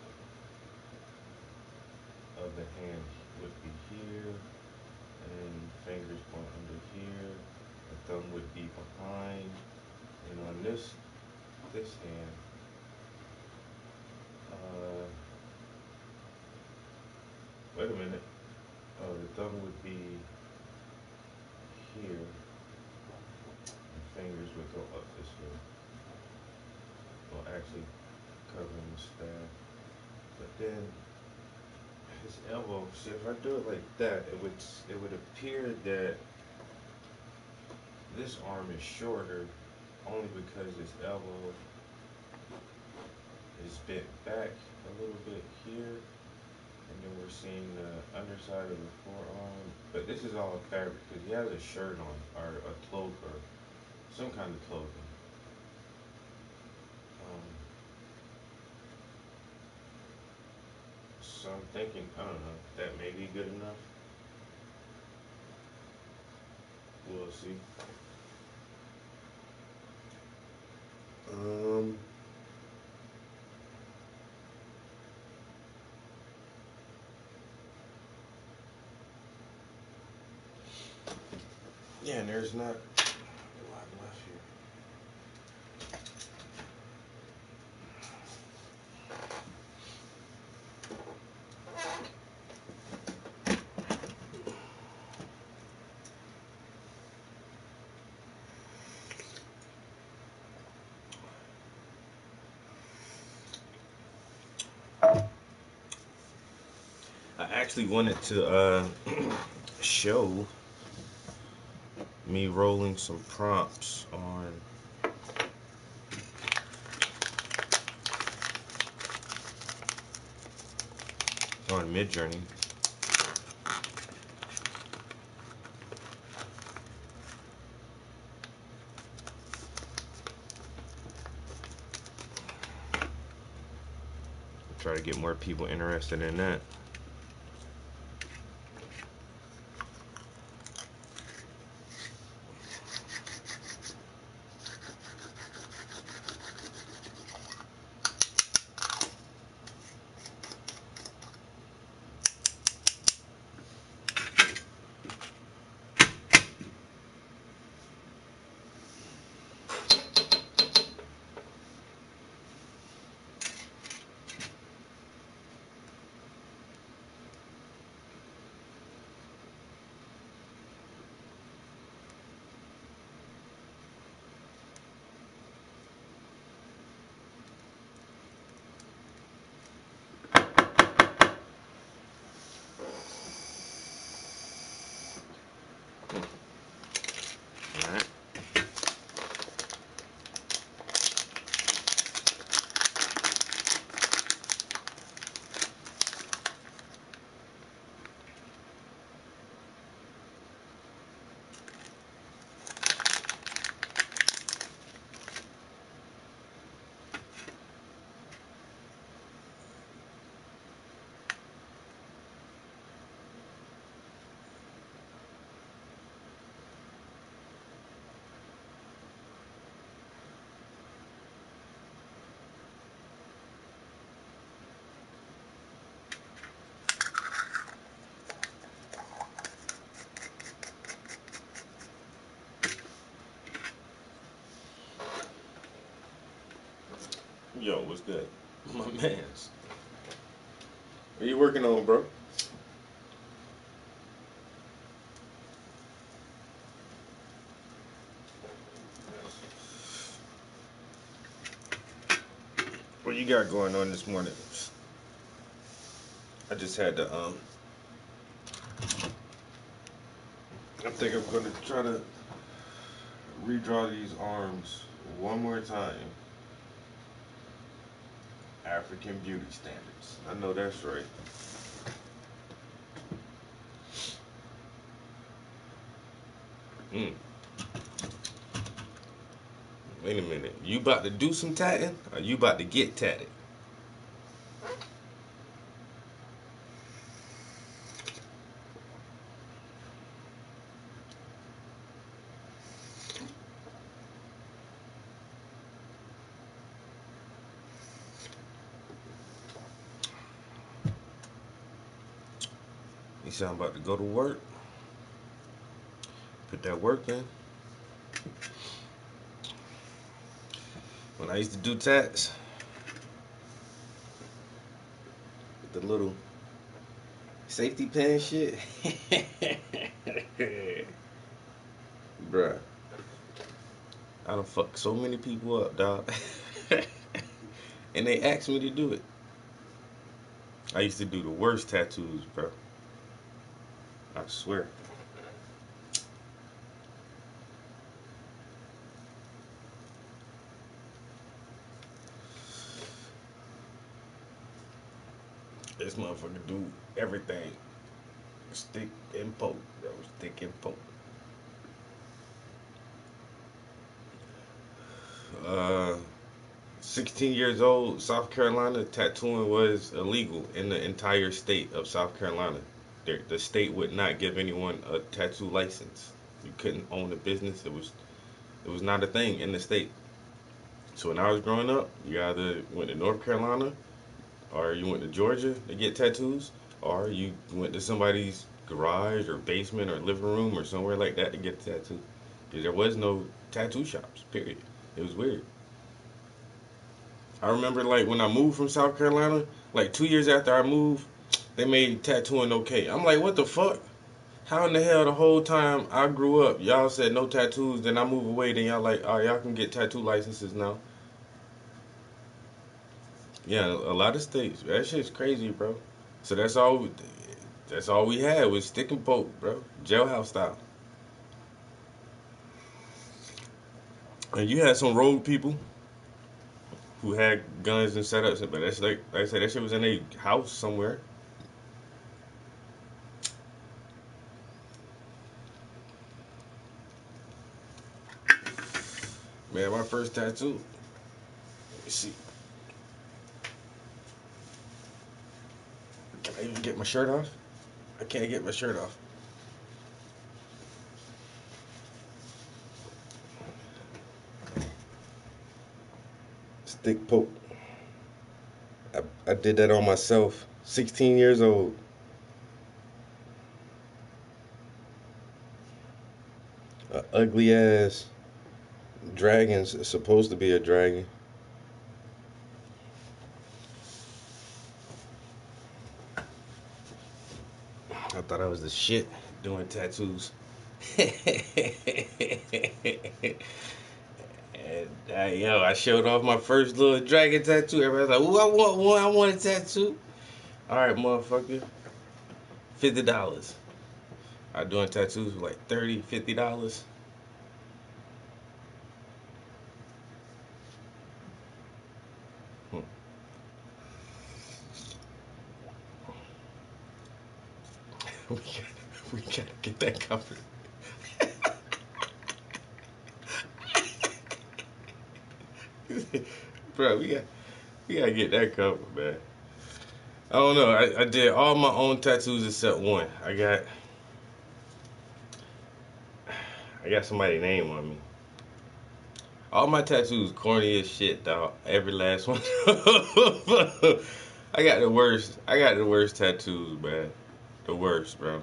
of the hand would be here, and fingers going under here. The thumb would be behind, and on this hand, uh, wait a minute. Oh, the thumb would be here, and fingers would go up this way. Well, actually, covering the staff. But then his elbow. See, if I do it like that, it would appear that this arm is shorter, only because his elbow is bent back a little bit here, and then we're seeing the underside of the forearm. But this is all fabric because he has a shirt on, or a cloak, or some kind of clothing. Um, so I'm thinking, I don't know, that may be good enough. We'll see. Um, yeah, and there's not a lot left here. actually wanted to show me rolling some prompts on Midjourney. Try to get more people interested in that. Alright. Yo, what's good? My mans. What are you working on, bro? What you got going on this morning? I just had to I think I'm gonna try to redraw these arms one more time. African beauty standards. I know that's right. Mm. Wait a minute. You about to do some tatting? Or you about to get tatted? You say I'm about to go to work? Put that work in. When I used to do tats, with the little safety pin shit, bruh, I done fucked so many people up, dog. And they asked me to do it. I used to do the worst tattoos, bro. I swear. This motherfucker do everything. Stick and poke, bro. Stick and poke. 16 years old, South Carolina, tattooing was illegal in the entire state of South Carolina. The state would not give anyone a tattoo license. You couldn't own a business. It was not a thing in the state. So when I was growing up, you either went to North Carolina or you went to Georgia to get tattoos, or you went to somebody's garage or basement or living room or somewhere like that to get a tattoo. Because there was no tattoo shops, period. It was weird. I remember like when I moved from South Carolina, like 2 years after I moved, they made tattooing okay. I'm like, what the fuck? How in the hell the whole time I grew up, y'all said no tattoos, then I move away, then y'all like, oh, y'all can get tattoo licenses now. Yeah, a lot of states. That shit's crazy, bro. So that's all. That's all we had was stick and poke, bro. Jailhouse style. And you had some road people who had guns and setups, but that's like I said, that shit was in a house somewhere. Man, my first tattoo. Let me see. Can I even get my shirt off? I can't get my shirt off. Stick poke. I did that on myself. 16 years old. A ugly ass dragon's supposed to be a dragon. I thought I was the shit doing tattoos. And yo, I showed off my first little dragon tattoo. Everybody's like, "Ooh, I want one. I want a tattoo." All right, motherfucker, $50. I doing tattoos for like $30, $50. Hmm. We gotta get that covered. Bro, we gotta get that covered, man. I don't know. I did all my own tattoos except one. I got somebody's name on me. All my tattoos corny as shit, dog. Every last one. I got the worst. I got the worst tattoos, man. The worst, bro.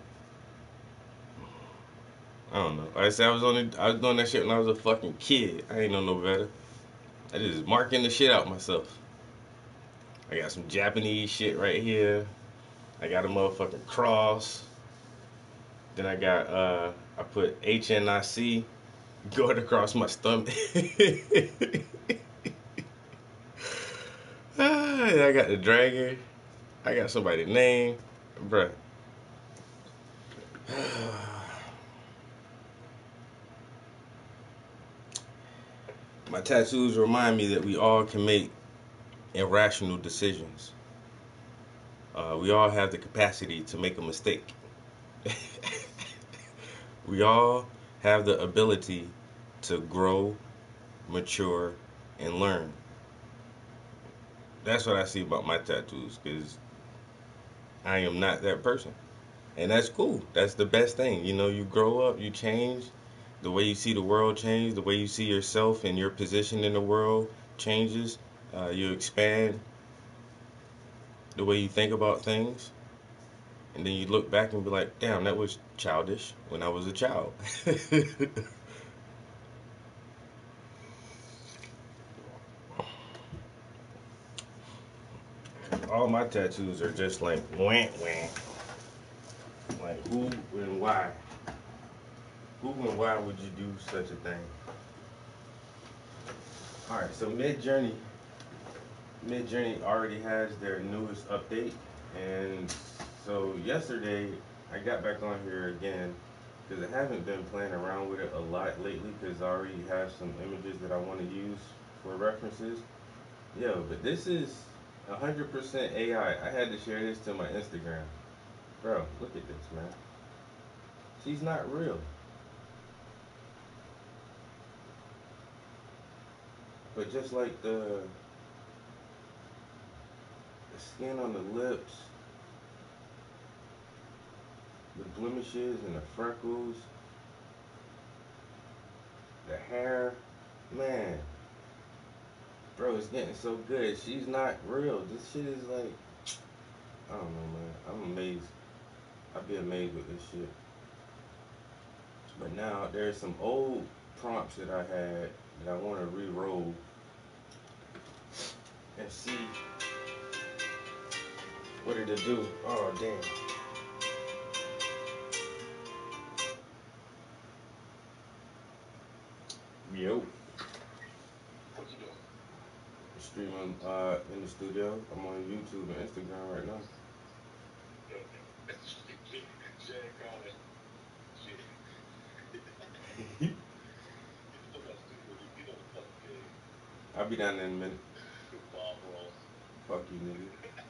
I don't know. Like I said, I was doing that shit when I was a fucking kid. I ain't know no better. I just marking the shit out myself. I got some Japanese shit right here. I got a motherfucking cross. Then I put HNIC going across my stomach. I got the dragon. I got somebody's name. Bruh. My tattoos remind me that we all can make irrational decisions. We all have the capacity to make a mistake. We all have the ability to grow, mature, and learn. That's what I see about my tattoos, because I am not that person. And that's cool. That's the best thing. You know, you grow up, you change. The way you see the world changes, the way you see yourself and your position in the world changes. You expand the way you think about things. And then you look back and be like, damn, that was childish when I was a child. All my tattoos are just like, wah, wah. Like, who and why? Who and why would you do such a thing? Alright, so Midjourney already has their newest update. And so yesterday, I got back on here again because I haven't been playing around with it a lot lately because I already have some images that I want to use for references. Yo, but this is 100% AI. I had to share this to my Instagram. Bro, look at this, man. She's not real. But just like the skin on the lips, the blemishes and the freckles, the hair, man, bro, it's getting so good. She's not real. This shit is like, I don't know, man. I'm amazed. I'd be amazed with this shit. But now there's some old prompts that I had that I want to re-roll and see what it'll do. Oh, damn. Yo. What you doing? Streaming in the studio. I'm on YouTube and Instagram right now. Okay. I'll be down in a minute. Bomb roll. Fuck you, nigga.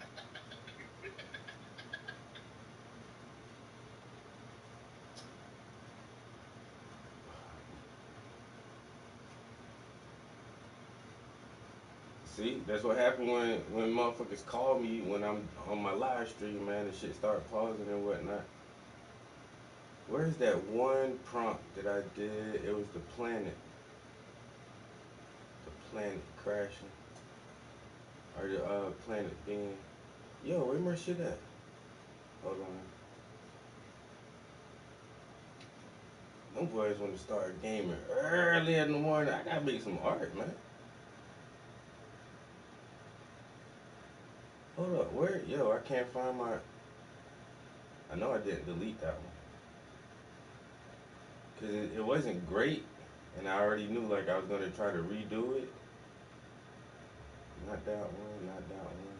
See, that's what happened when motherfuckers call me when I'm on my live stream, man. The shit start pausing and whatnot. Where's that one prompt that I did? It was the planet crashing, or the planet being. Yo, where my shit at? Hold on. Them boys want to start gaming early in the morning. I gotta make some art, man. Hold up, where? Yo, I can't find my. I know I didn't delete that one. Cause it wasn't great, and I already knew like I was gonna try to redo it. Not that one, not that one.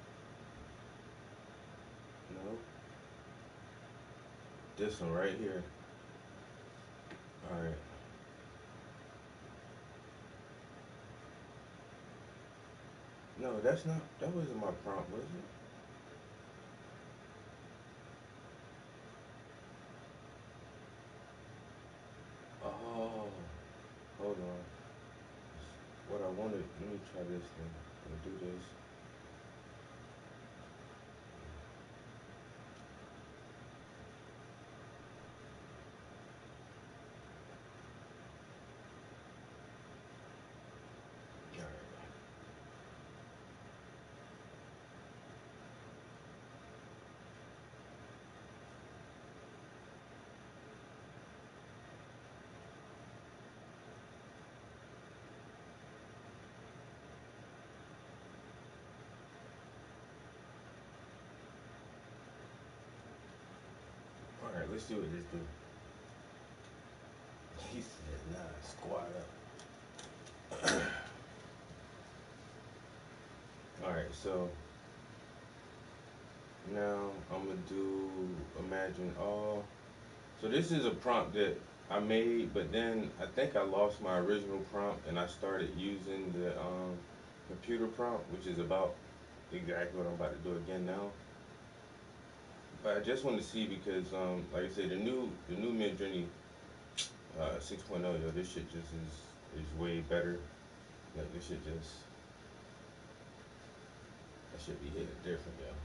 No. This one right here. Alright. No, that wasn't my prompt, was it? Oh, hold on. What I wanted, let me try this thing. Let me do this. Alright. Alright, let's see what this do. He said, nah, squat up. Alright, so now I'm gonna do imagine all. So this is a prompt that I made, but then I think I lost my original prompt and I started using the computer prompt, which is about exactly what I'm about to do again now. But I just want to see because, like I said, the new Midjourney 6.0, yo, this shit just is way better. Like this shit just that should be hitting different, yo.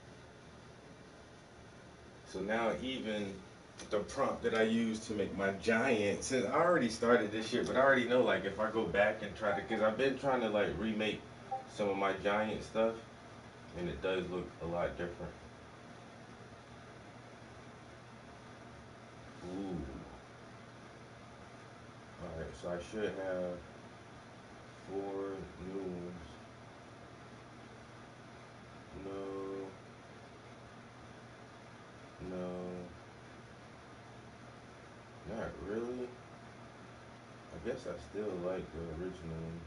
So now even the prompt that I used to make my giant, since I already started this shit, but I already know like if I go back and try to, cause I've been trying to like remake some of my giant stuff, and it does look a lot different. Ooh. All right, so I should have four new ones. No, no, not really. I guess I still like the original one.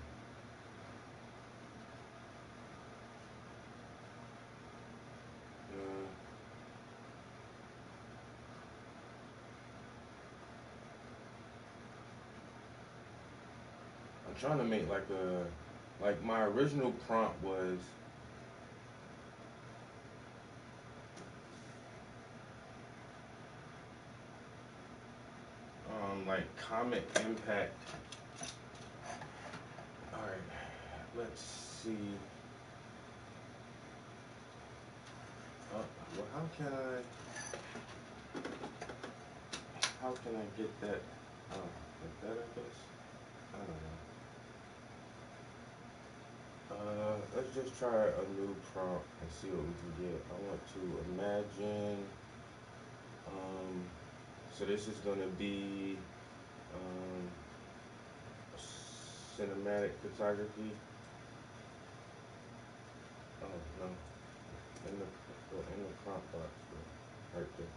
Uh, I'm trying to make like my original prompt was like comic impact. All right, let's see. Well, how can I get that? Like that, I guess. I don't know. Let's just try a new prompt and see what we can get. I want to imagine. Um, so this is gonna be um, cinematic photography. Oh no, in the prompt box, bro. Right there.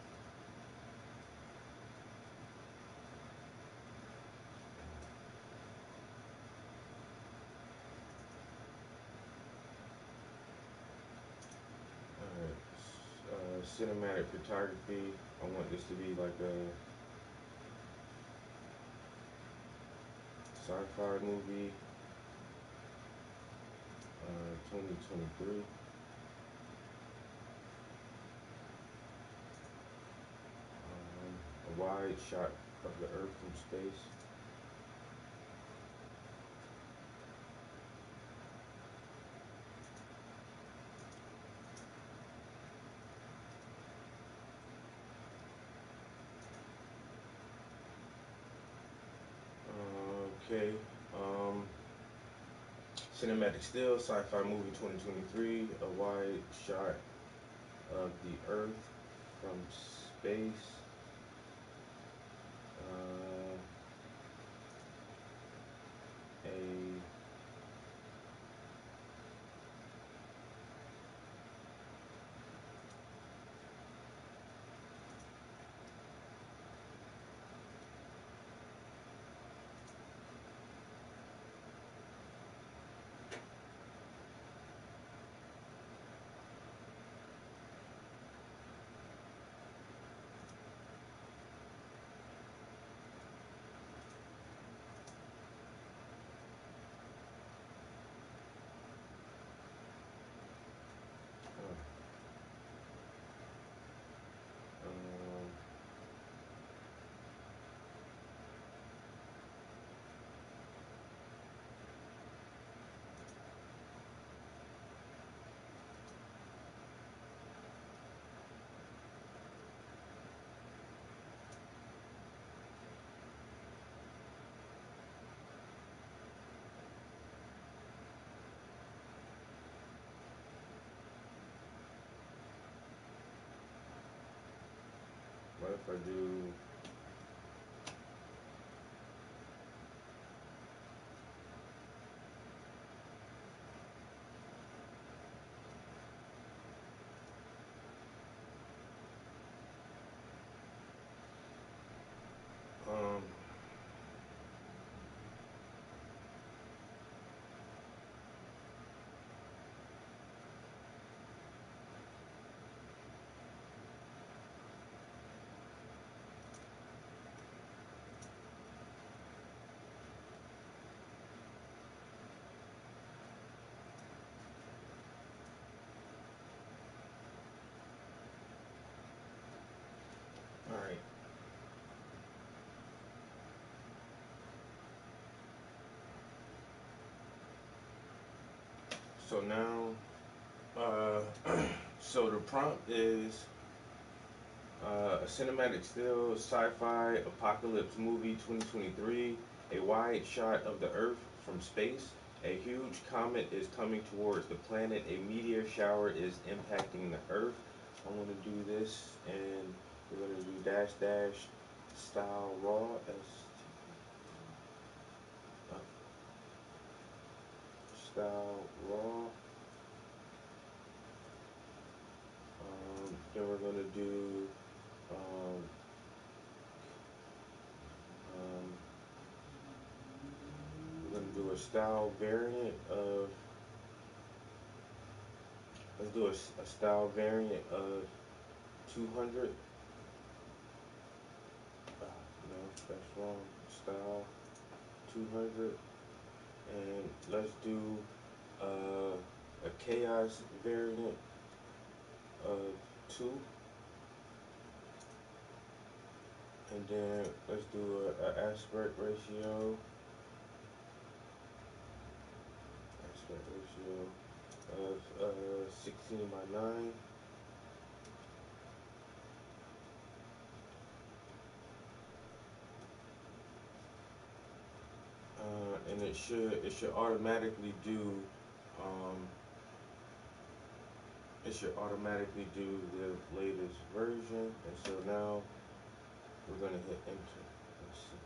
Alright. Cinematic photography. I want this to be like a sci-fi movie. 2023. A wide shot of the Earth from space. Okay. Cinematic still, sci-fi movie 2023. A wide shot of the Earth from space. A um, what if I do um all right. So now so the prompt is a cinematic still sci-fi apocalypse movie 2023, a wide shot of the Earth from space. A huge comet is coming towards the planet. A meteor shower is impacting the Earth. I'm going to do this, and we're going to do dash dash style raw uh, style raw. Then we're going to do um, um, we're going to do a style variant of let's do a style variant of 200. No, that's wrong. Style 200. And let's do a chaos variant of 2. And then let's do a aspect ratio of 16 by 9. And it should automatically do um, the latest version. And so now we're gonna hit enter. Let's see.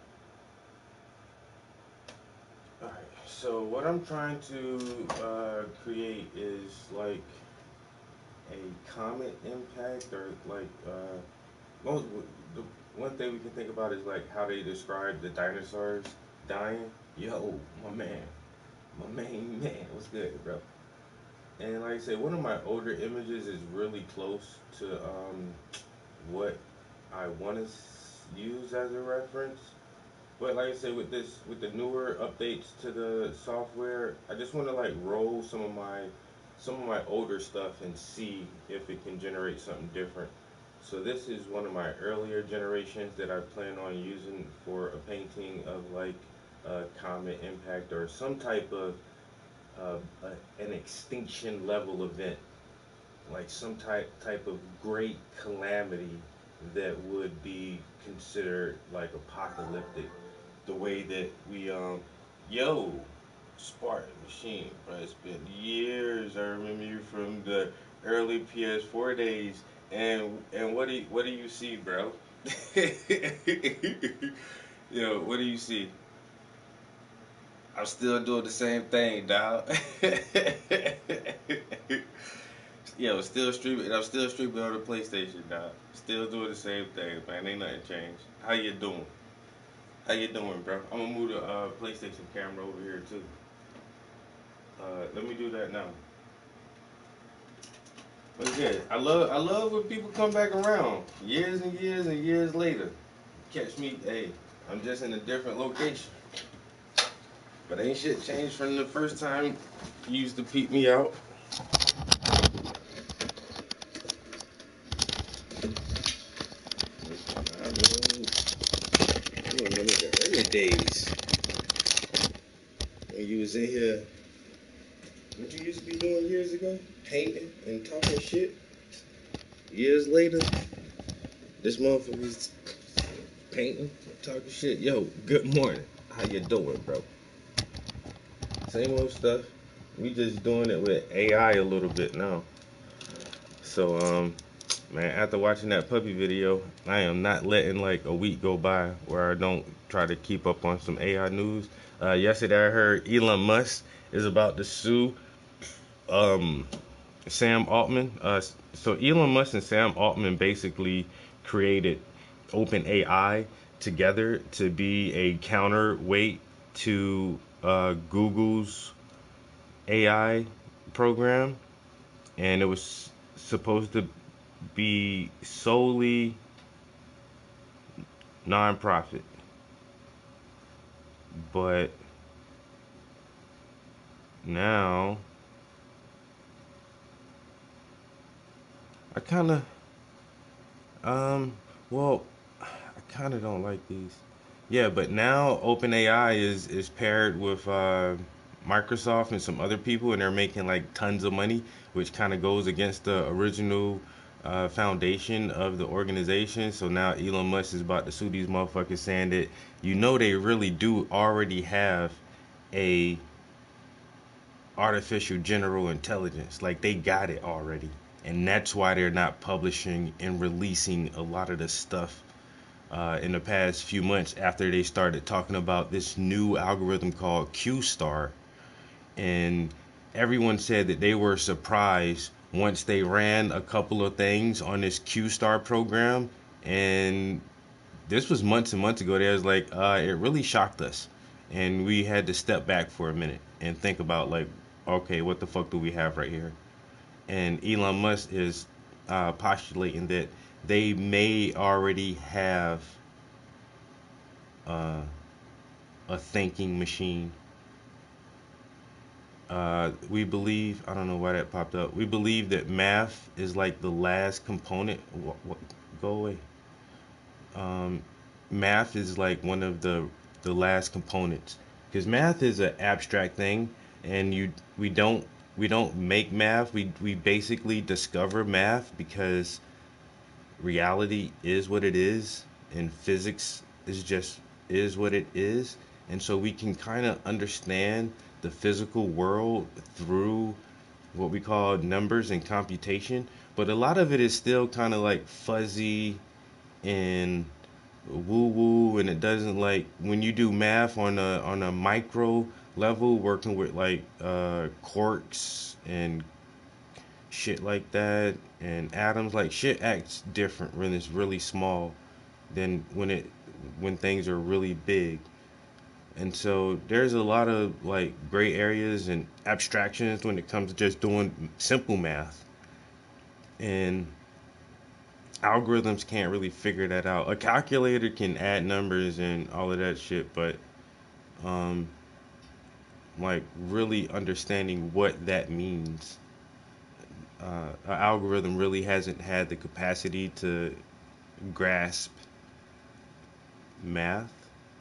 Alright, so what I'm trying to create is like a comet impact, or like most the one thing we can think about is like how they describe the dinosaurs dying. Yo, my main man, what's good, bro? And like I said, one of my older images is really close to what I want to use as a reference. But like I said, with the newer updates to the software, I just want to like roll some of my older stuff and see if it can generate something different. So this is one of my earlier generations that I plan on using for a painting of like a comet impact or some type of an extinction level event, like some type of great calamity that would be considered like apocalyptic. The way that we yo Spartan Machine, bro. It's been years. I remember you from the early PS4 days. And what do you see, bro? Yo, what do you see? I'm still doing the same thing, dog. Yo, still streaming. I'm still streaming on the PlayStation, dog. Still doing the same thing, man. Ain't nothing changed. How you doing? How you doing, bro? I'm gonna move the PlayStation camera over here too. Let me do that now. But yeah, I love when people come back around years and years and years later. Catch me, hey, I'm just in a different location. But ain't shit changed from the first time you used to peep me out. I remember the early days when you was in here. What you used to be doing years ago? Painting and talking shit. Years later, this motherfucker's painting, talking shit. Yo, good morning. How you doing, bro? Same old stuff. We just doing it with AI a little bit now. So, man, after watching that puppy video, I am not letting like a week go by where I don't try to keep up on some AI news. Yesterday I heard Elon Musk is about to sue um, Sam Altman. So Elon Musk and Sam Altman basically created OpenAI together to be a counterweight to Google's AI program, and it was supposed to be solely nonprofit. But now I kind of um well I kind of don't like these. Yeah, but now OpenAI is paired with Microsoft and some other people, and they're making like tons of money, which kind of goes against the original foundation of the organization. So now Elon Musk is about to sue these motherfuckers, saying that they really do already have a artificial general intelligence, like they got it already, and that's why they're not publishing and releasing a lot of the stuff in the past few months after they started talking about this new algorithm called Q-Star. And everyone said that they were surprised once they ran a couple of things on this Q-Star program. And this was months and months ago. They was like, it really shocked us. And we had to step back for a minute and think about like, okay, what the fuck do we have right here? And Elon Musk is postulating that they may already have uh, a thinking machine. We believe, I don't know why that popped up. We believe that math is like the last component. Go away. Um, Math is like one of the last components, because math is an abstract thing, and we don't make math. We basically discover math because reality is what it is, and physics is what it is. And so we can kind of understand the physical world through what we call numbers and computation, but a lot of it is still kind of like fuzzy and woo woo, and it doesn't, like when you do math on a micro level, working with like quarks and shit like that, and atoms, like shit acts different when it's really small than when things are really big. And so there's a lot of like gray areas and abstractions when it comes to just doing simple math. And algorithms can't really figure that out. A calculator can add numbers and all of that shit, but um, like really understanding what that means, an algorithm really hasn't had the capacity to grasp math,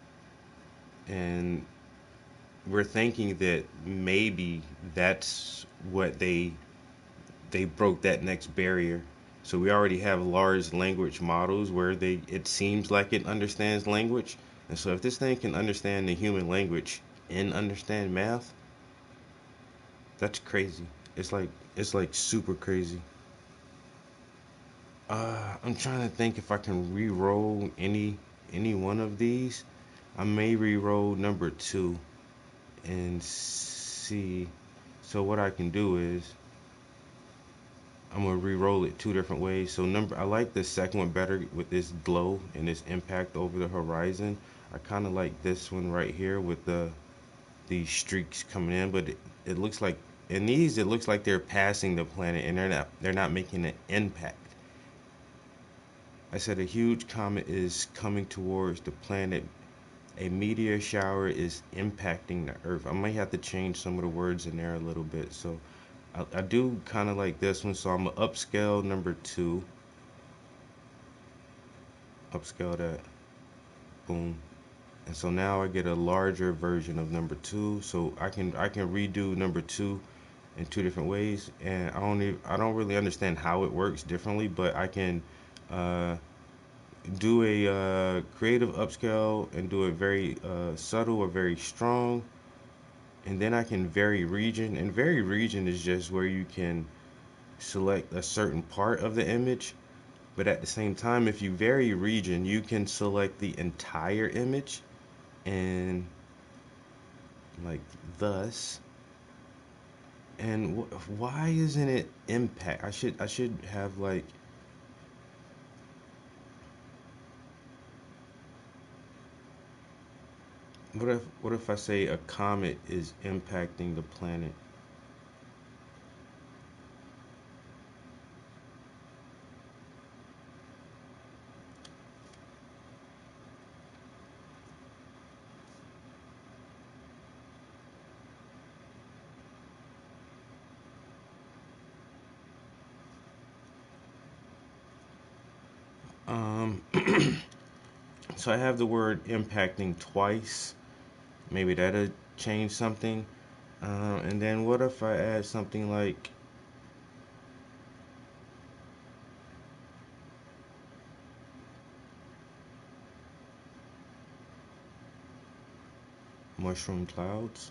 and we're thinking that maybe that's what they broke that next barrier. So we already have large language models where they it seems like it understands language. And so if this thing can understand the human language and understand math, that's crazy. It's like super crazy. I'm trying to think if I can re-roll any one of these. I may re-roll number two and see. So what I can do is I'm gonna re-roll it two different ways. So I like the second one better with this glow and this impact over the horizon. I kind of like this one right here with these streaks coming in, but it looks like in these it looks like they're passing the planet and they're not making an impact. I said a huge comet is coming towards the planet. A meteor shower is impacting the Earth. I might have to change some of the words in there a little bit. So I do kind of like this one, so I'm gonna upscale number two. Upscale that. Boom. And so now I get a larger version of number two. So I can redo number two in two different ways, and I don't really understand how it works differently, but I can uh, do a creative upscale and do it very subtle or very strong, and then I can vary region. And vary region is just where you can select a certain part of the image. But at the same time, if you vary region, you can select the entire image and like thus. And why isn't it impact? I should have like what if I say a comet is impacting the planet? Um, so I have the word impacting twice. Maybe that'll change something. And then what if I add something like mushroom clouds?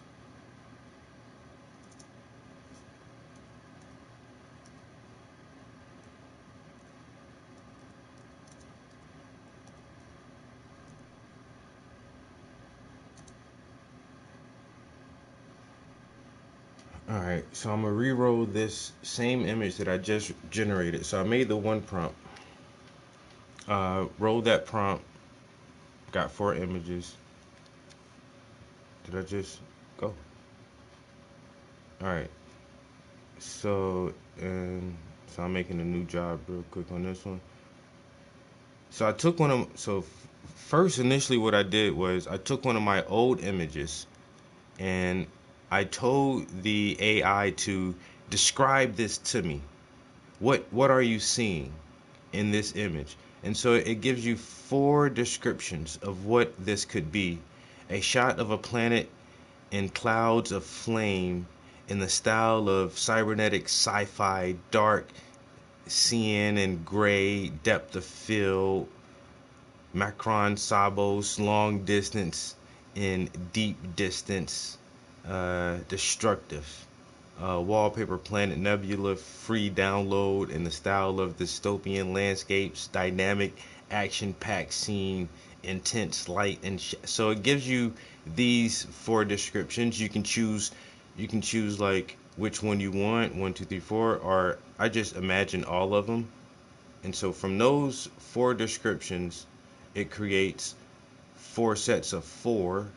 All right, so I'm gonna re-roll this same image that I just generated. So I made the one prompt, rolled that prompt, got four images. Did I just go? All right, so and so I'm making a new job real quick on this one. So I took one of so first initially what I did was I took one of my old images and I told the AI to describe this to me. What are you seeing in this image? And so it gives you four descriptions of what this could be. A shot of a planet in clouds of flame in the style of cybernetic sci-fi, dark cyan and gray, depth of field, Macron Sabos, long distance in deep distance, destructive. Wallpaper Planet Nebula, free download in the style of dystopian landscapes, dynamic, action-packed scene, intense light and so it gives you these four descriptions. You can choose like which one you want, one, two, three, four, or I just imagine all of them. And so from those four descriptions, it creates four sets of four.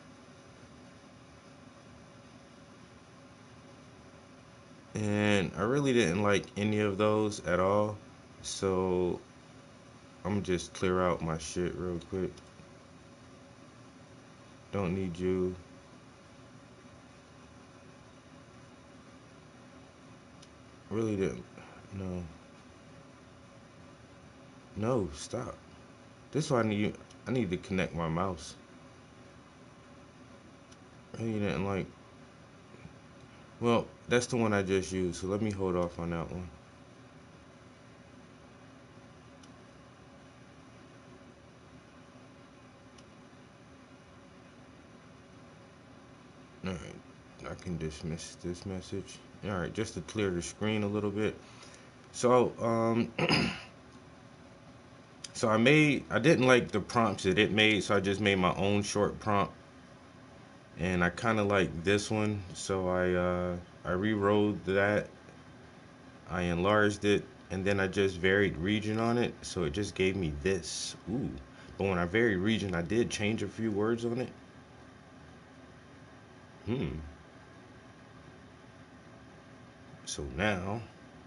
And I really didn't like any of those at all. So I'm gonna just clear out my shit real quick. Don't need you. Really didn't. No. No, stop. This is why I need to connect my mouse. Really didn't like. Well, that's the one I just used, so let me hold off on that one. Alright, I can dismiss this message. Alright, just to clear the screen a little bit. So, so I didn't like the prompts that it made, so I just made my own short prompt. And I kind of like this one, so I rewrote that. I enlarged it, and then I just varied region on it, so it just gave me this. Ooh. But when I varied region, I did change a few words on it. So now,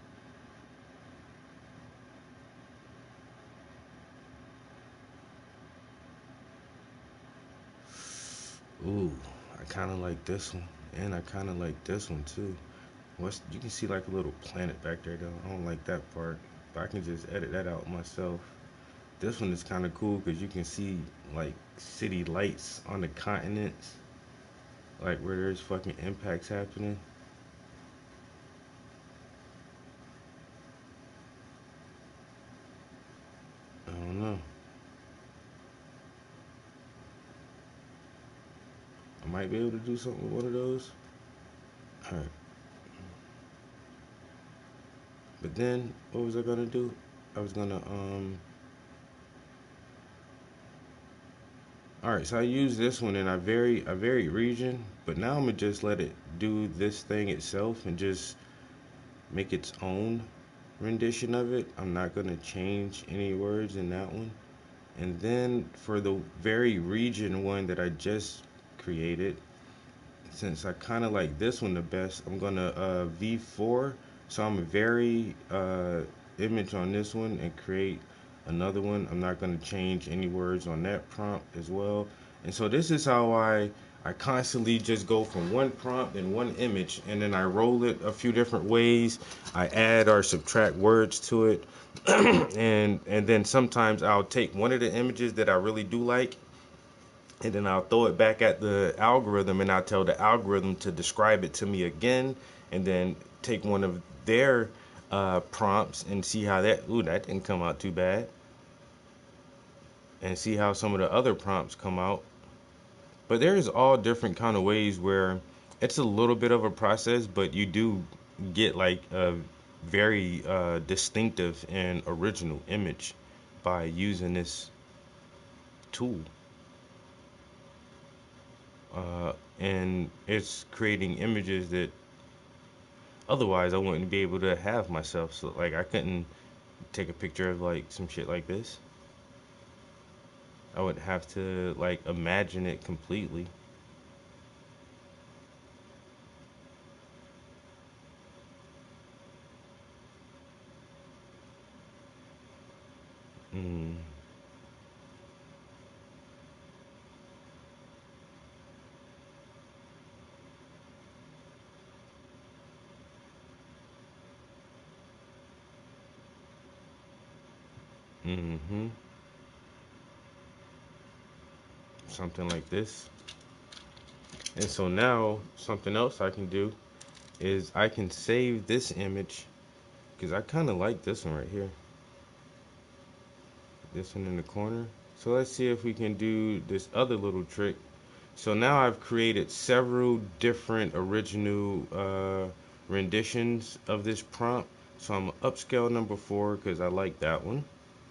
ooh, I kind of like this one, and I kind of like this one too. You can see like a little planet back there though. I don't like that part, but I can just edit that out myself. This one is kind of cool because you can see like city lights on the continents, like where there's fucking impacts happening. I don't know. I might be able to do something with one of those. Alright. But then, what was I gonna do? I was gonna, Alright, so I use this one and I vary region, but now I'm gonna just let it do this thing itself and just make its own rendition of it. I'm not gonna change any words in that one. And then for the vary region one that I just created, since I kind of like this one the best, I'm gonna V4. So I'm gonna vary image on this one and create another one. I'm not gonna change any words on that prompt as well. And so this is how I constantly just go from one prompt and one image, and then I roll it a few different ways. I add or subtract words to it, and then sometimes I'll take one of the images that I really do like, and then I'll throw it back at the algorithm, and I'll tell the algorithm to describe it to me again, and then take one of their prompts and see how that didn't come out too bad, and see how some of the other prompts come out. But there's all different kind of ways where it's a little bit of a process, but you do get like a very distinctive and original image by using this tool. And it's creating images that otherwise I wouldn't be able to have myself. So like I couldn't take a picture of like some shit like this. I would have to like imagine it completely. Mm. Mm-hmm. Something like this. And so now something else I can do is I can save this image because I kind of like this one right here. This one in the corner. So let's see if we can do this other little trick. So now I've created several different original renditions of this prompt. So I'm upscale number 4 because I like that one.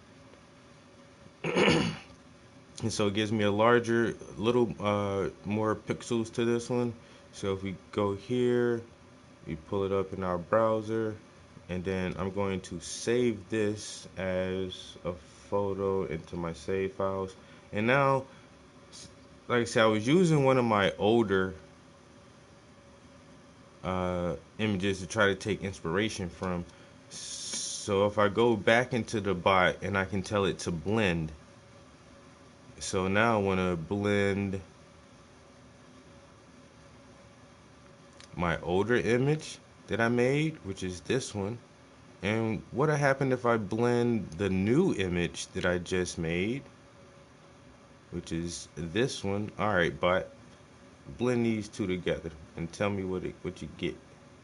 And so it gives me a larger, little more pixels to this one. So if we go here, we pull it up in our browser, and then I'm going to save this as a photo into my save files. And now, like I said, I was using one of my older images to try to take inspiration from. So if I go back into the bot and I can tell it to blend. So now I want to blend my older image that I made, which is this one. And what would happen if I blend the new image that I just made, which is this one? All right, bot, blend these two together and tell me what you get.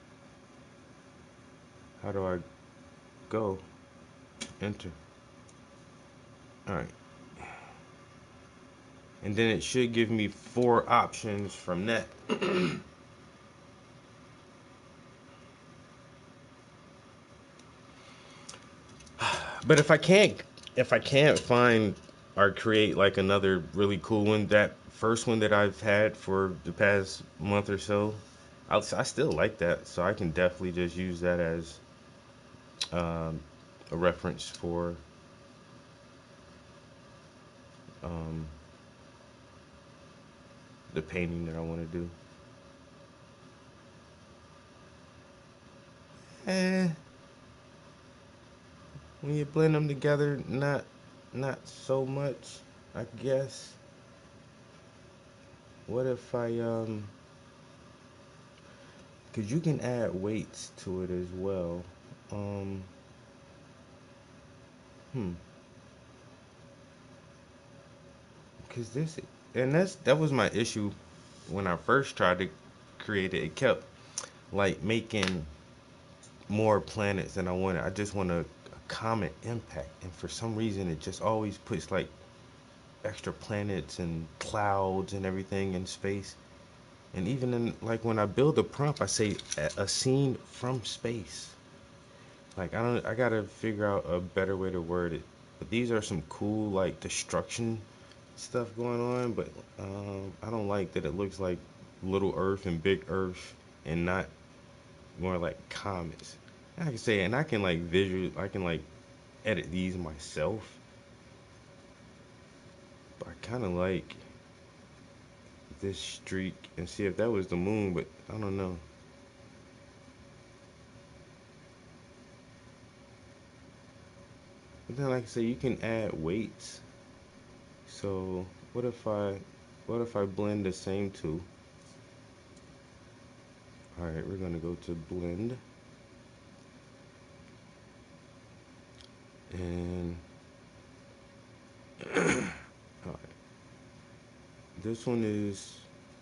How do I go? Enter. All right. And then it should give me 4 options from that. But if I can't find or create like another really cool one, that first one that I've had for the past month or so, I still like that. So I can definitely just use that as a reference for um, the painting that I want to do. When you blend them together, not so much, I guess. What if I cause you can add weights to it as well. Um, hmm. Cause that was my issue when I first tried to create it. It kept like making more planets than I wanted. I just want a comet impact, and for some reason it just always puts like extra planets and clouds and everything in space. And even in like when I build a prompt, I say a scene from space. Like I gotta figure out a better way to word it. But these are some cool like destruction stuff going on. But I don't like that it looks like Little Earth and Big Earth and not more like comets. I can say, and I can like I can like edit these myself. But I kind of like this streak and see if that was the moon, but I don't know. But then, like I say, you can add weights. So what if I blend the same two? All right, we're gonna go to blend, and all right, this one is.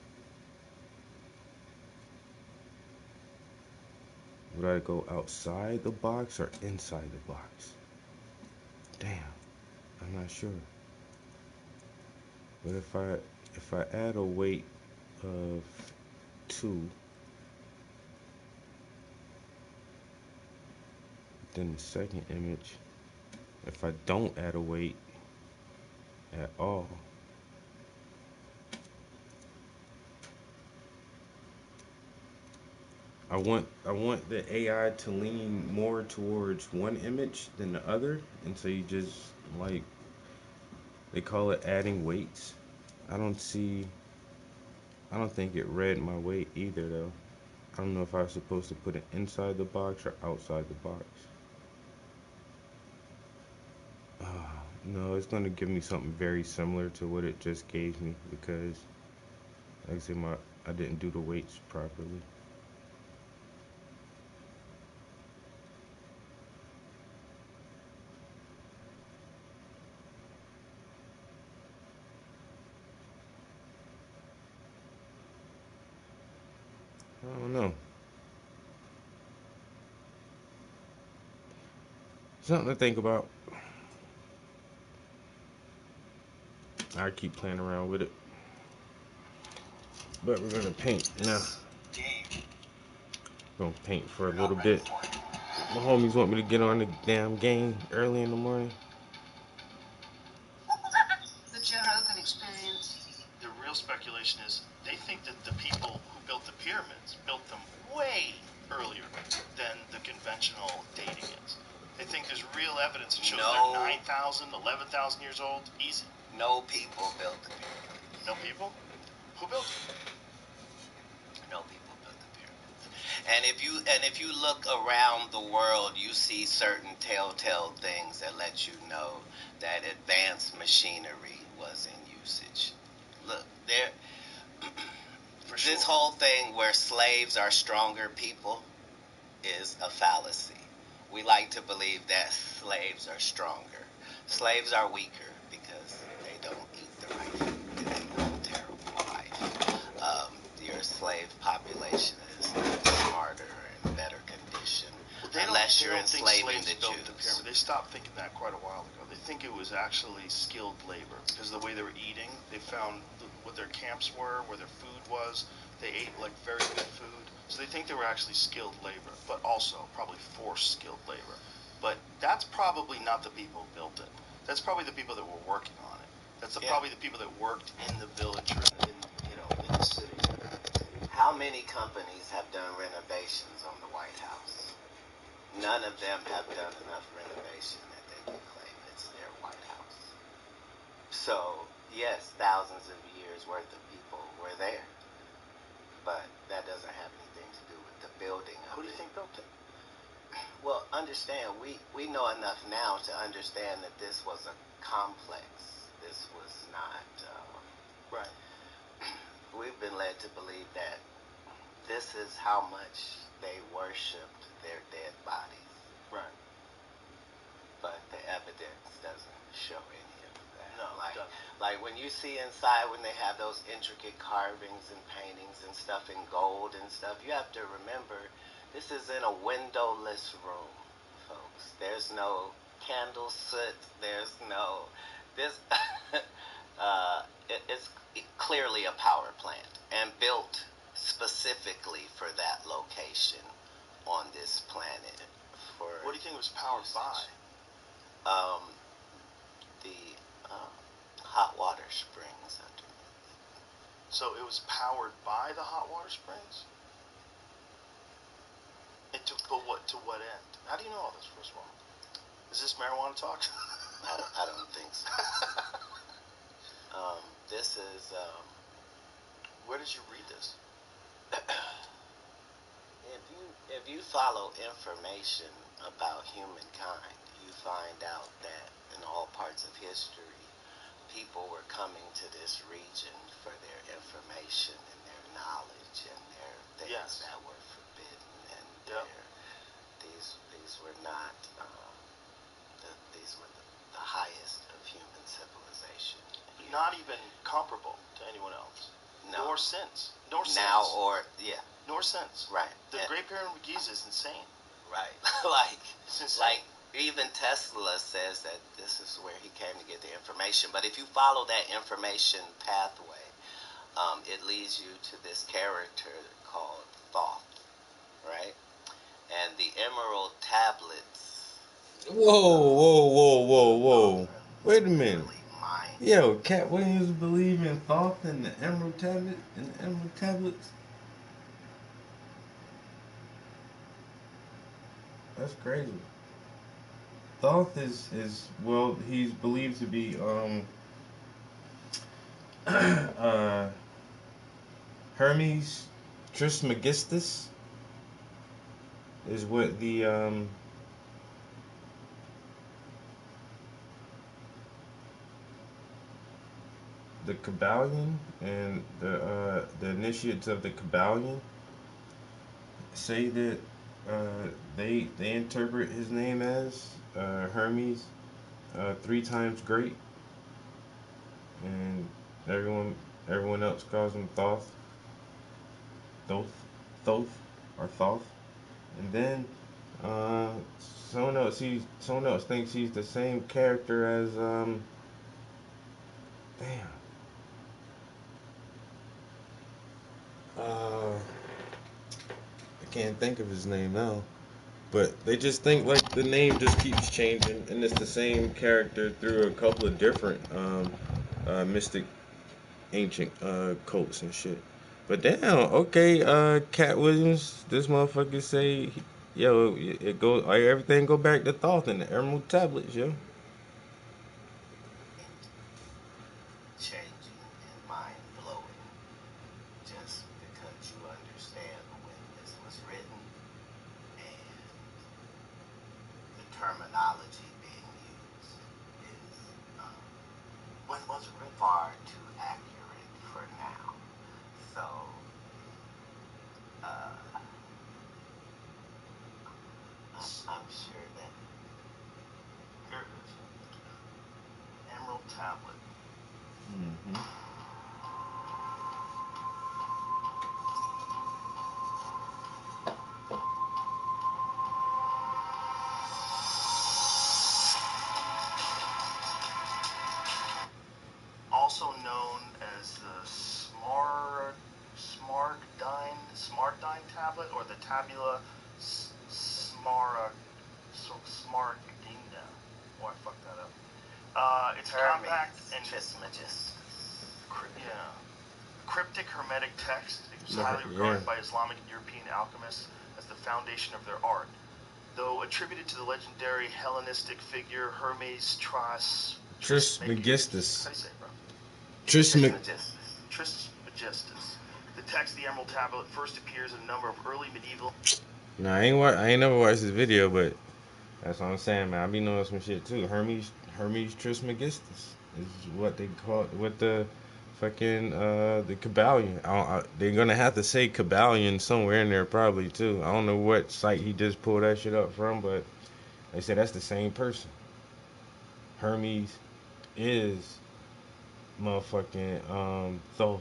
Would I go outside the box or inside the box? Damn, I'm not sure. But if I add a weight of 2, then the second image, if I don't add a weight at all, I want the AI to lean more towards one image than the other, and so you just like they call it adding weights. I don't see I don't think it read my weight either though. I don't know if I was supposed to put it inside the box or outside the box. No, it's gonna give me something very similar to what it just gave me because like I said I didn't do the weights properly. I don't know. Something to think about. I keep playing around with it. But we're gonna paint now. Gonna paint for a little bit. My homies want me to get on the damn game early in the morning. The Joe Rogan Experience. The real speculation is they think that the people who built the pyramids built them way earlier than the conventional dating is. They think there's real evidence that shows they're 9,000, 11,000 years old. Easy. No people built the pyramid. No people? Who built them? No people built the pyramid. And if you look around the world, you see certain telltale things that let you know that advanced machinery was in usage. Look, this whole thing where slaves are stronger people is a fallacy. We like to believe that slaves are stronger. Slaves are weaker because they don't eat the right food and they live a terrible life. Your slave population is smarter and better condition. Unless you're enslaving the Jews. They stopped thinking that quite a while ago. They think it was actually skilled labor because of the way they were eating. They found what their camps were, where their food was. They ate like very good food. So they think they were actually skilled labor, but also probably forced skilled labor. But that's probably not the people who built it. That's probably the people that were working on it. That's probably the people that worked in the village or in the city. How many companies have done renovations on the White House? None of them have done enough renovation that they can claim it's their White House. So, yes, thousands of years worth of people were there. But that doesn't have anything to do with the building of it. Who do you think built it? Well, understand, we know enough now to understand that this was a complex. This was not... Right. We've been led to believe that this is how much they worshipped their dead bodies. Right. But the evidence doesn't show any of that. No, like when you see inside, when they have those intricate carvings and paintings and stuff in gold and stuff, you have to remember this is in a windowless room, folks. There's no candle soot. There's no this. It's clearly a power plant and built specifically for that location on this planet. What do you think it was powered by? The hot water springs underneath. So it was powered by the hot water springs? And to what end? How do you know all this, first of all? Is this marijuana talk? I don't think so. This is... Where did you read this? If you follow information about humankind, you find out that in all parts of history, people were coming to this region for their information and their knowledge and their things that were forbidden. And these were not, these were the highest of human civilization. Not even comparable to anyone else. No. Nor since. Nor since. Now Nor since. Right. The Great Pyramid of Giza is insane. Right. It's insane. Even Tesla says that this is where he came to get the information. But if you follow that information pathway, it leads you to this character called Thoth, right? And the Emerald Tablets. Whoa. Wait a minute. Yo, Cat Williams believe in Thoth and the Emerald Tablets? That's crazy. Thoth is well, he's believed to be Hermes Trismegistus is what the Kabbalion and the initiates of the Kabbalion say that they interpret his name as Hermes, 3 times great, and everyone else calls him Thoth, and then someone else thinks he's the same character as I can't think of his name now. But they just think like the name just keeps changing, and it's the same character through a couple of different mystic, ancient cults and shit. But damn, okay, Cat Williams, this motherfucker say, yo, everything go back to Thoth and the Emerald Tablets, yo. Changing and mind blowing, just because you understand when this was written terminology being used is was far too accurate for now. So, I'm sure that Here it is. Emerald tablet. Mm-hmm. Also known as the Smaragdine tablet, or the Tabula Smaragdina. Oh, I fucked that up. It's compact and Trismegistus. Cryptic Hermetic text. It was Right, highly regarded yeah. by Islamic and European alchemists as the foundation of their art. Though attributed to the legendary Hellenistic figure Hermes Trismegistus. How do you say it, bro? Trismegistus. The text of the Emerald Tablet first appears in a number of early medieval. Nah, I ain't never watched this video, but that's what I'm saying, man. I be knowing some shit too. Hermes Trismegistus is what they call it. What the fucking the Kabbalion. They're gonna have to say Kabbalion somewhere in there probably too. I don't know what site he just pulled that shit up from, but they said that's the same person. Hermes is motherfucking Thoth.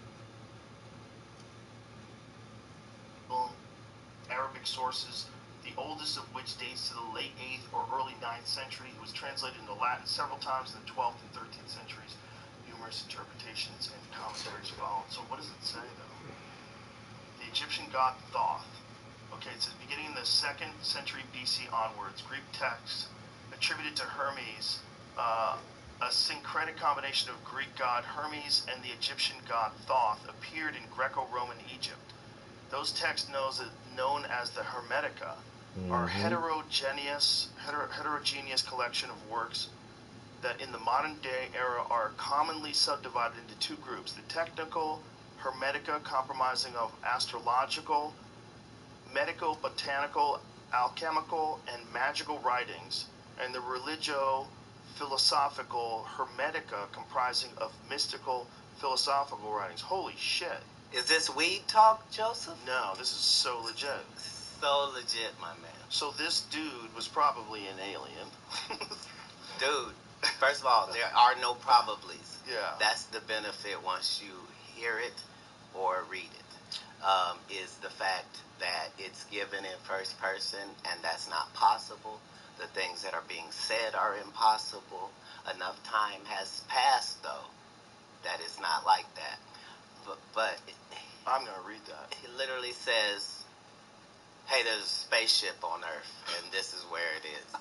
Arabic sources, the oldest of which dates to the late 8th or early 9th century. It was translated into Latin several times in the 12th and 13th centuries. Numerous interpretations and commentaries followed. So what does it say, though? The Egyptian god Thoth. Okay, it says beginning in the 2nd century BC onwards, Greek texts attributed to Hermes, a syncretic combination of Greek god Hermes and the Egyptian god Thoth, appeared in Greco-Roman Egypt. Those texts known as the Hermetica are heterogeneous collection of works that in the modern day era are commonly subdivided into two groups: the technical Hermetica, comprising of astrological, medico-botanical, alchemical, and magical writings, and the religio-philosophical Hermetica, comprising of mystical philosophical writings. Holy shit. Is this weed talk, Joseph? No, this is so legit. So legit, my man. So this dude was probably an alien. Dude, first of all, there are no probablys. Yeah. That's the benefit once you hear it or read it, is the fact that it's given in first person, and that's not possible. The things that are being said are impossible. Enough time has passed, though, that it's not like that. But I'm going to read that. It literally says, hey, there's a spaceship on Earth, and this is where it is.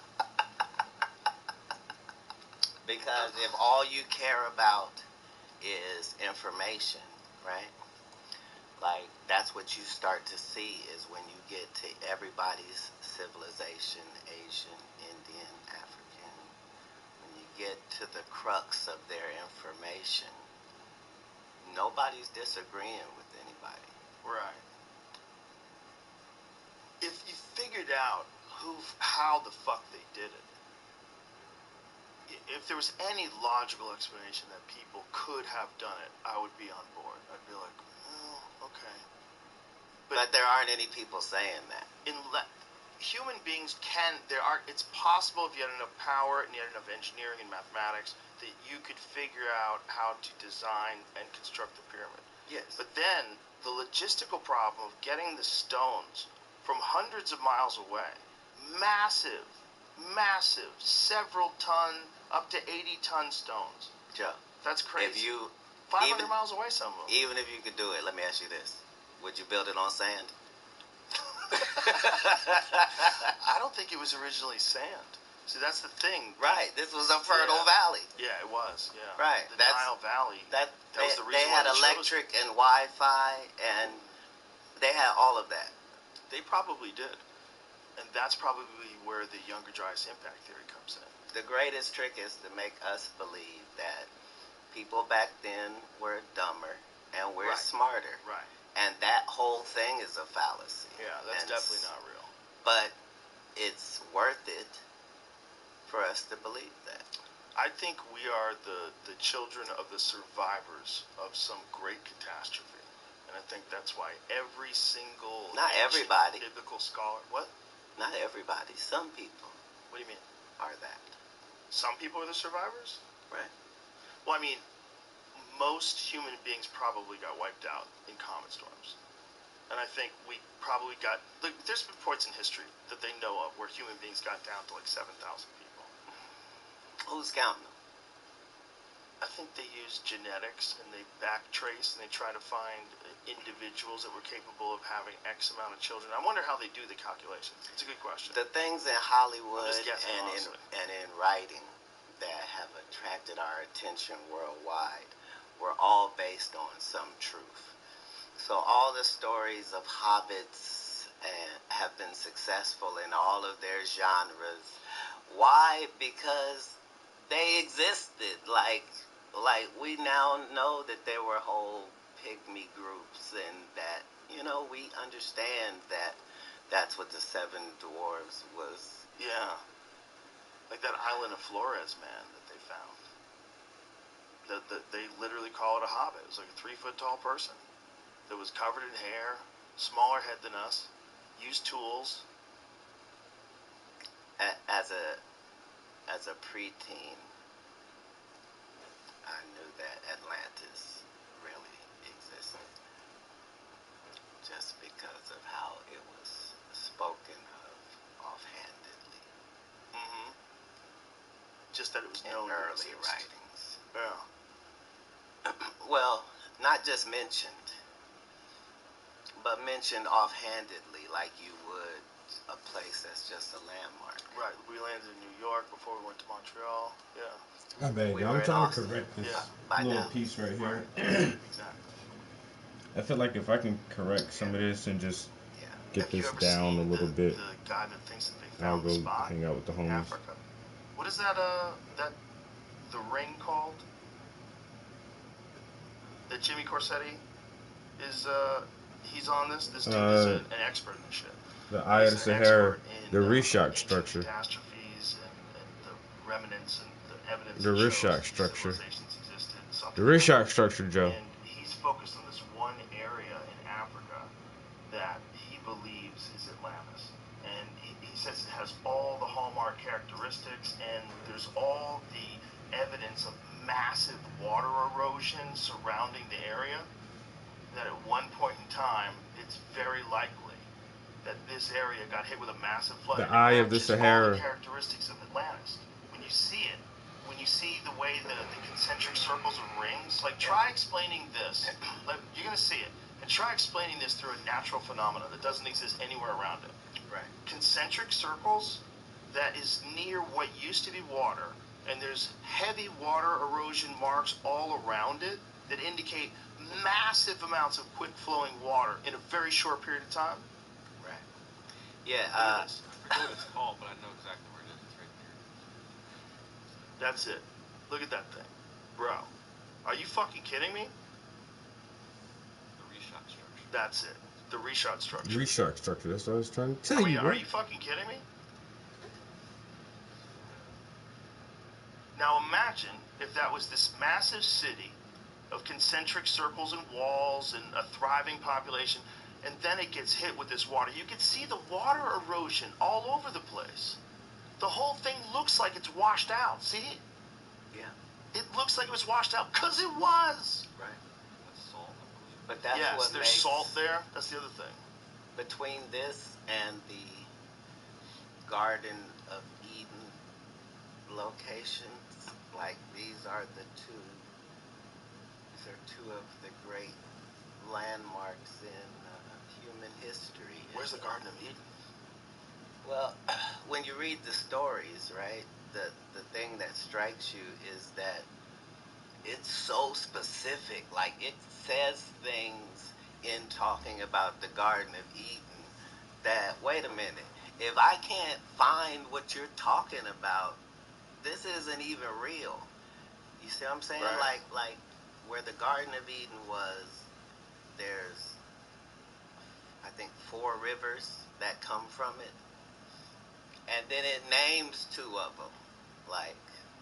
Because if all you care about is information, right? Like, that's what you start to see is when you get to everybody's civilization, Asian, Indian, African, when you get to the crux of their information, nobody's disagreeing with anybody. Right. If you figured out how the fuck they did it, if there was any logical explanation that people could have done it, I would be on board. I'd be like, oh, okay. But there aren't any people saying that. Human beings it's possible if you had enough power and you had enough engineering and mathematics that you could figure out how to design and construct the pyramid. Yes. But then the logistical problem of getting the stones from hundreds of miles away, massive, several ton, up to 80-ton stones. Joe, that's crazy. If you 500 miles away, some of them. Even if you could do it, let me ask you this: would you build it on sand? I don't think it was originally sand. See, that's the thing. Right. This was a fertile valley. Yeah, it was. Yeah. Right. The Nile Valley. That was the reason they had electric and Wi-Fi, and they had all of that. They probably did. And that's probably where the Younger Dryas impact theory comes in. The greatest trick is to make us believe that people back then were dumber and we're smarter. Right. And that whole thing is a fallacy. Yeah, that's definitely not real. But it's worth it for us to believe that. I think we are the children of the survivors of some great catastrophe. And I think that's why every single Not everybody. biblical scholar, what? Not everybody. Some people What do you mean? are that. Some people are the survivors? Right. Well, I mean, most human beings probably got wiped out in comet storms. And I think we probably got, look, there's reports in history that they know of where human beings got down to like 7,000 people. Who's counting them? I think they use genetics and they backtrace and they try to find individuals that were capable of having X amount of children. I wonder how they do the calculations. It's a good question. The things in Hollywood I'm just guessing, and honestly. in writing that have attracted our attention worldwide were all based on some truth. So all the stories of hobbits have been successful in all of their genres. Why? Because they existed. Like we now know that there were whole pygmy groups, and that, you know, we understand that that's what the Seven Dwarves was. Yeah. Like that island of Flores, man, that they found. They literally call it a hobbit. It was like a 3-foot tall person that was covered in hair, smaller head than us, used tools. As a preteen, I knew that Atlantis really existed, just because of how it was spoken of offhandedly. Mm-hmm. Just that it was in known early writings. Yeah. Well, not just mentioned, but mentioned offhandedly, like you would a place that's just a landmark. Right. We landed in New York before we went to Montreal. Yeah. My bad, We y'all. were I'm in trying Austin. to correct this By little now. piece right here. Exactly. I feel like if I can correct some of this and just Yeah. get Have you this ever down a seen little bit, the guy that thinks that they I'll found the go spot hang out with the in homies. Africa? What is that? The ring called? That Jimmy Corsetti is he's on this. This dude is an expert in this shit. The Eye of the He's an Sahara, expert in, the Rishak ancient structure. catastrophes and the remnants and the evidence The that shows Rishak structure. civilizations existed. The Something Rishak structure, Joe. And he's focused on this one area in Africa that he believes is Atlantis. And he says it has all the hallmark characteristics, and there's all the evidence of massive water erosion surrounding the area, that at one point in time, it's very likely that this area got hit with a massive flood. The And it Eye of the matches all Sahara. the characteristics of Atlantis. When you see it, when you see the way the concentric circles of rings, like try explaining this. Like, you're going to see it. And try explaining this through a natural phenomenon that doesn't exist anywhere around it. Right. Concentric circles that is near what used to be water, and there's heavy water erosion marks all around it that indicate massive amounts of quick flowing water in a very short period of time. Right. Yeah. I forget what it's called, but I know exactly where it is. It's right there. That's it. Look at that thing. Bro, are you fucking kidding me? The Rishak structure. That's it. The Rishak structure. Rishak structure. That's what I was trying to tell you, bro. Are you fucking kidding me? Now imagine if that was this massive city of concentric circles and walls and a thriving population, and then it gets hit with this water. You can see the water erosion all over the place. The whole thing looks like it's washed out. See? Yeah. It looks like it was washed out because it was. Right. With salt, I believe. But that's Yes, what there's makes salt there. That's the other thing. between this and the Garden of Eden locations. Like these are two of the great landmarks in human history. Where's the Garden of Eden? Well, when you read the stories, right, the thing that strikes you is that it's so specific. Like, it says things in talking about the Garden of Eden that, wait a minute, if I can't find what you're talking about, this isn't even real. You see what I'm saying? Right. Like where the Garden of Eden was, there's, I think, 4 rivers that come from it. And then it names two of them. Like,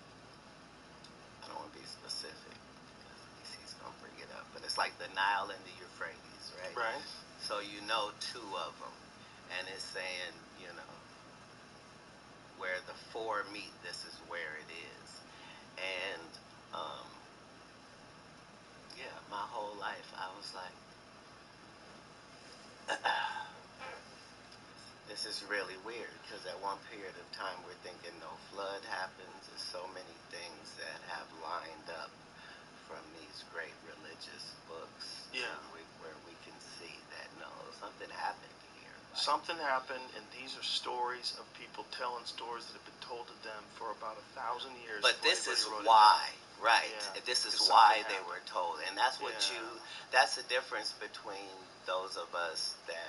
I don't want to be specific because he's going to bring it up. But it's like the Nile and the Euphrates, right? Right. So you know two of them. And it's saying, you know, where the four meet, this is where it is. And, yeah, my whole life I was like, this is really weird, because at one period of time we're thinking no flood happens. There's so many things that have lined up from these great religious books, Yeah, where we can see that no, something happened here. Like, something happened, and these are stories of people telling stories that have been told to them for about 1,000 years. But this is wrote why, right? Yeah, this is 'cause why something they happened. were told, and that's what Yeah. that's the difference between those of us that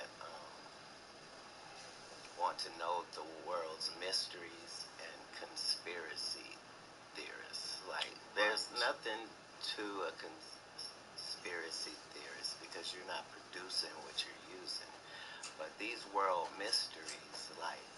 want to know the world's mysteries and conspiracy theorists. Like, there's nothing to a conspiracy theorist because you're not producing what you're using. But these world mysteries, like,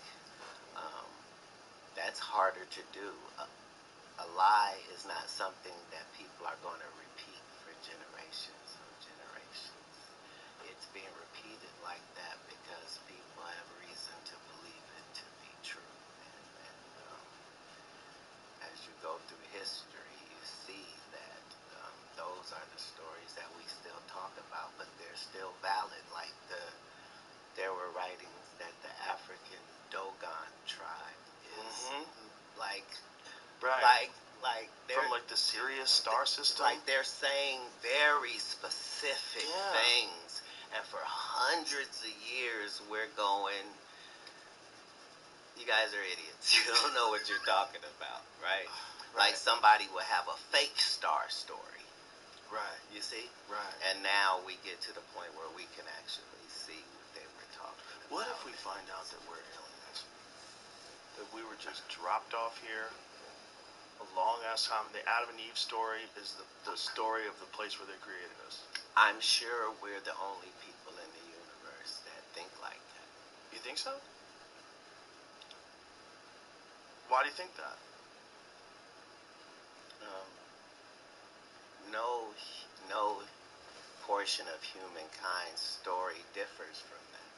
that's harder to do. A lie is not something that people are going to repeat for generations or generations. It's being repeated like that because people have reason to believe it to be true. And as you go through history, you see that those are the stories that we still talk about, but they're still valid. Like there were writings that the African Dogon tribe is like, right. like From like the Sirius star system. like they're saying very specific things, and for hundreds of years we're going, you guys are idiots. You don't know what you're talking about, right? Like somebody will have a fake star story. Right. You see? Right. And now we get to the point where we can actually see what they were talking about. What if we find out that we're aliens? That we were just dropped off here a long ass time. The Adam and Eve story is the story of the place where they created us. I'm sure we're the only people in the universe that think like that. You think so? Why do you think that? No portion of humankind's story differs from that.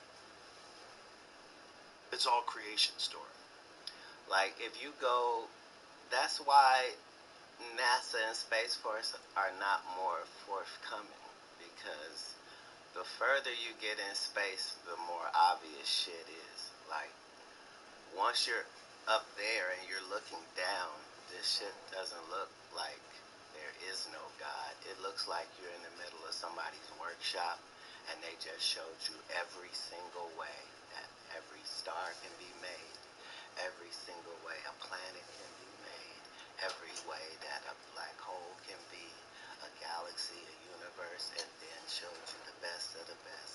It's all creation story. Like, if you go, that's why NASA and Space Force are not more forthcoming, because the further you get in space, the more obvious shit is. Like, once you're up there and you're looking down, this shit doesn't look like there is no God. It looks like you're in the middle of somebody's workshop and they just showed you every single way that every star can be made, every single way a planet can be made, every way that a black hole can be, a galaxy, a universe, and then showed you the best of the best.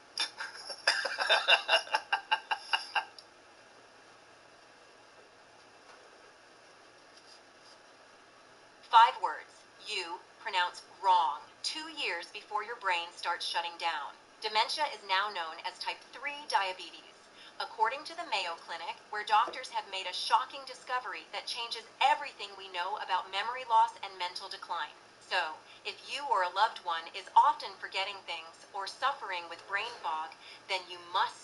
5 words you pronounce wrong 2 years before your brain starts shutting down. Dementia is now known as type 3 diabetes. According to the Mayo Clinic, where doctors have made a shocking discovery that changes everything we know about memory loss and mental decline. So, if you or a loved one is often forgetting things or suffering with brain fog, then you must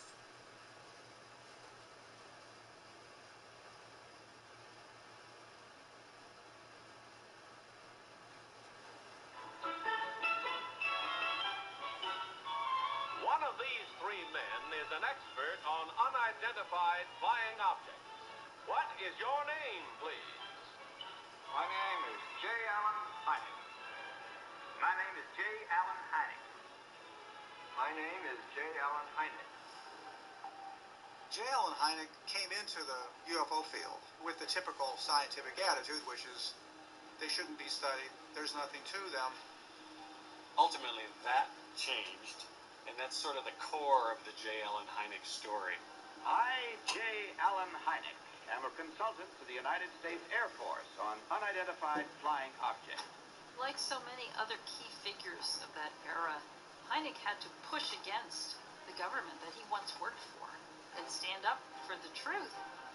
One of these 3 men is an expert on unidentified flying objects. What is your name, please? My name is J. Allen Hynek. My name is J. Allen Hynek. My name is J. Allen Hynek. J. Allen Hynek came into the UFO field with the typical scientific attitude, which is they shouldn't be studied, there's nothing to them. Ultimately, that changed, and that's sort of the core of the J. Allen Hynek story. I, J. Allen Hynek, am a consultant to the United States Air Force on unidentified flying objects. Like so many other key figures of that era, Hynek had to push against the government that he once worked for and stand up for the truth.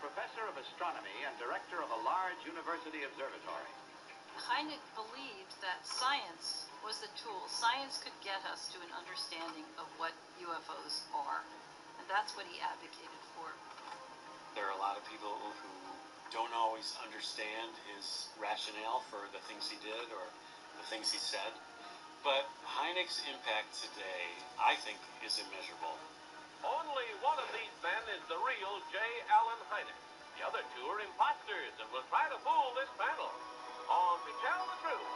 professor of astronomy and director of a large university observatory. Hynek believed that science was the tool. Science could get us to an understanding of what UFOs are. And that's what he advocated for. There are a lot of people who don't always understand his rationale for the things he did or the things he said. But Hynek's impact today, I think, is immeasurable. Only one of these men is the real J. Allen Hynek. The other two are imposters and will try to fool this panel. On to tell the truth.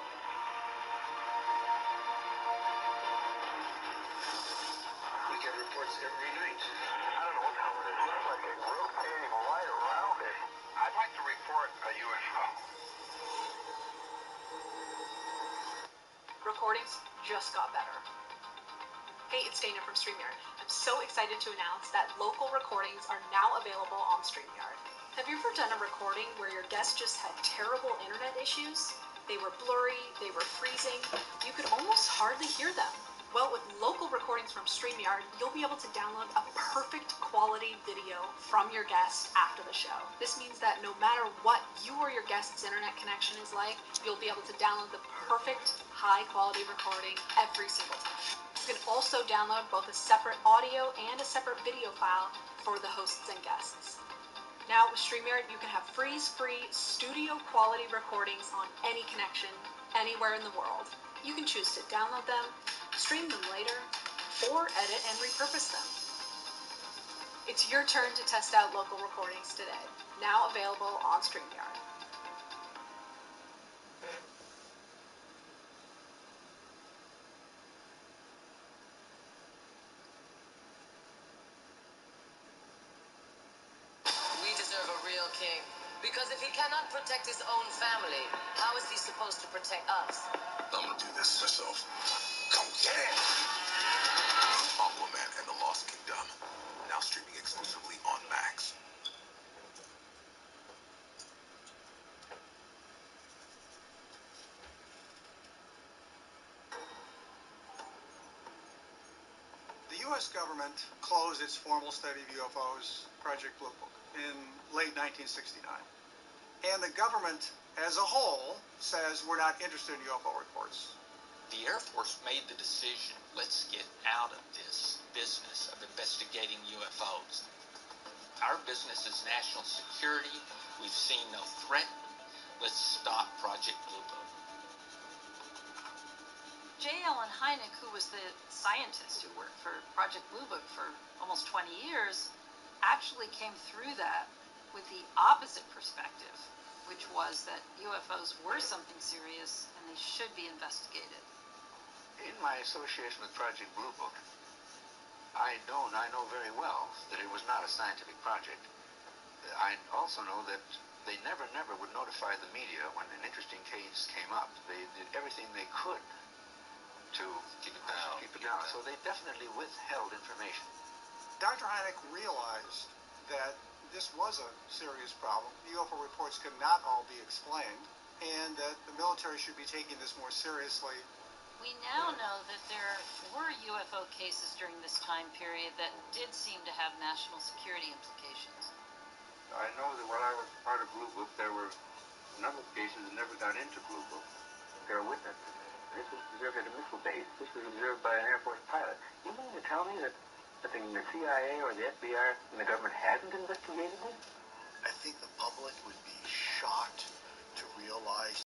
We get reports every night. I don't know what the hell it is. It looks like a rotating light around it. I'd like to report a UFO. Recordings just got better. Hey, it's Dana from StreamYard. I'm so excited to announce that local recordings are now available on StreamYard. Have you ever done a recording where your guest just had terrible internet issues? They were blurry, they were freezing, you could almost hardly hear them. Well, with local recordings from StreamYard, you'll be able to download a perfect quality video from your guest after the show. This means that no matter what you or your guest's internet connection is like, you'll be able to download the perfect high quality recording every single time. You can also download both a separate audio and a separate video file for the hosts and guests. Now with StreamYard, you can have freeze-free studio quality recordings on any connection, anywhere in the world. You can choose to download them, stream them later, or edit and repurpose them. It's your turn to test out local recordings today. Now available on StreamYard. We deserve a real king. Because if he cannot protect his own family, how is he supposed to protect us? I'm gonna do this myself. Come get it! Aquaman and the Lost Kingdom. Now streaming exclusively on Max. The U.S. government closed its formal study of UFOs, Project Blue Book, in late 1969. And the government as a whole says we're not interested in UFO reports. The Air Force made the decision, let's get out of this business of investigating UFOs. Our business is national security. We've seen no threat. Let's stop Project Blue Book. J. Allen Hynek, who was the scientist who worked for Project Blue Book for almost 20 years, actually came through that with the opposite perspective, which was that UFOs were something serious and they should be investigated. In my association with Project Blue Book, I know very well that it was not a scientific project. I also know that they never would notify the media when an interesting case came up. They did everything they could to keep it down. So they definitely withheld information. Dr. Hynek realized that this was a serious problem. UFO reports could not all be explained, and that the military should be taking this more seriously. We now know that there were UFO cases during this time period that did seem to have national security implications. I know that when I was part of Blue Book, there were a number of cases that never got into Blue Book. There are witnesses. This was observed at a missile base. This was observed by an Air Force pilot. You mean to tell me that the CIA or the FBI and the government hadn't investigated this? I think the public would be shocked to realize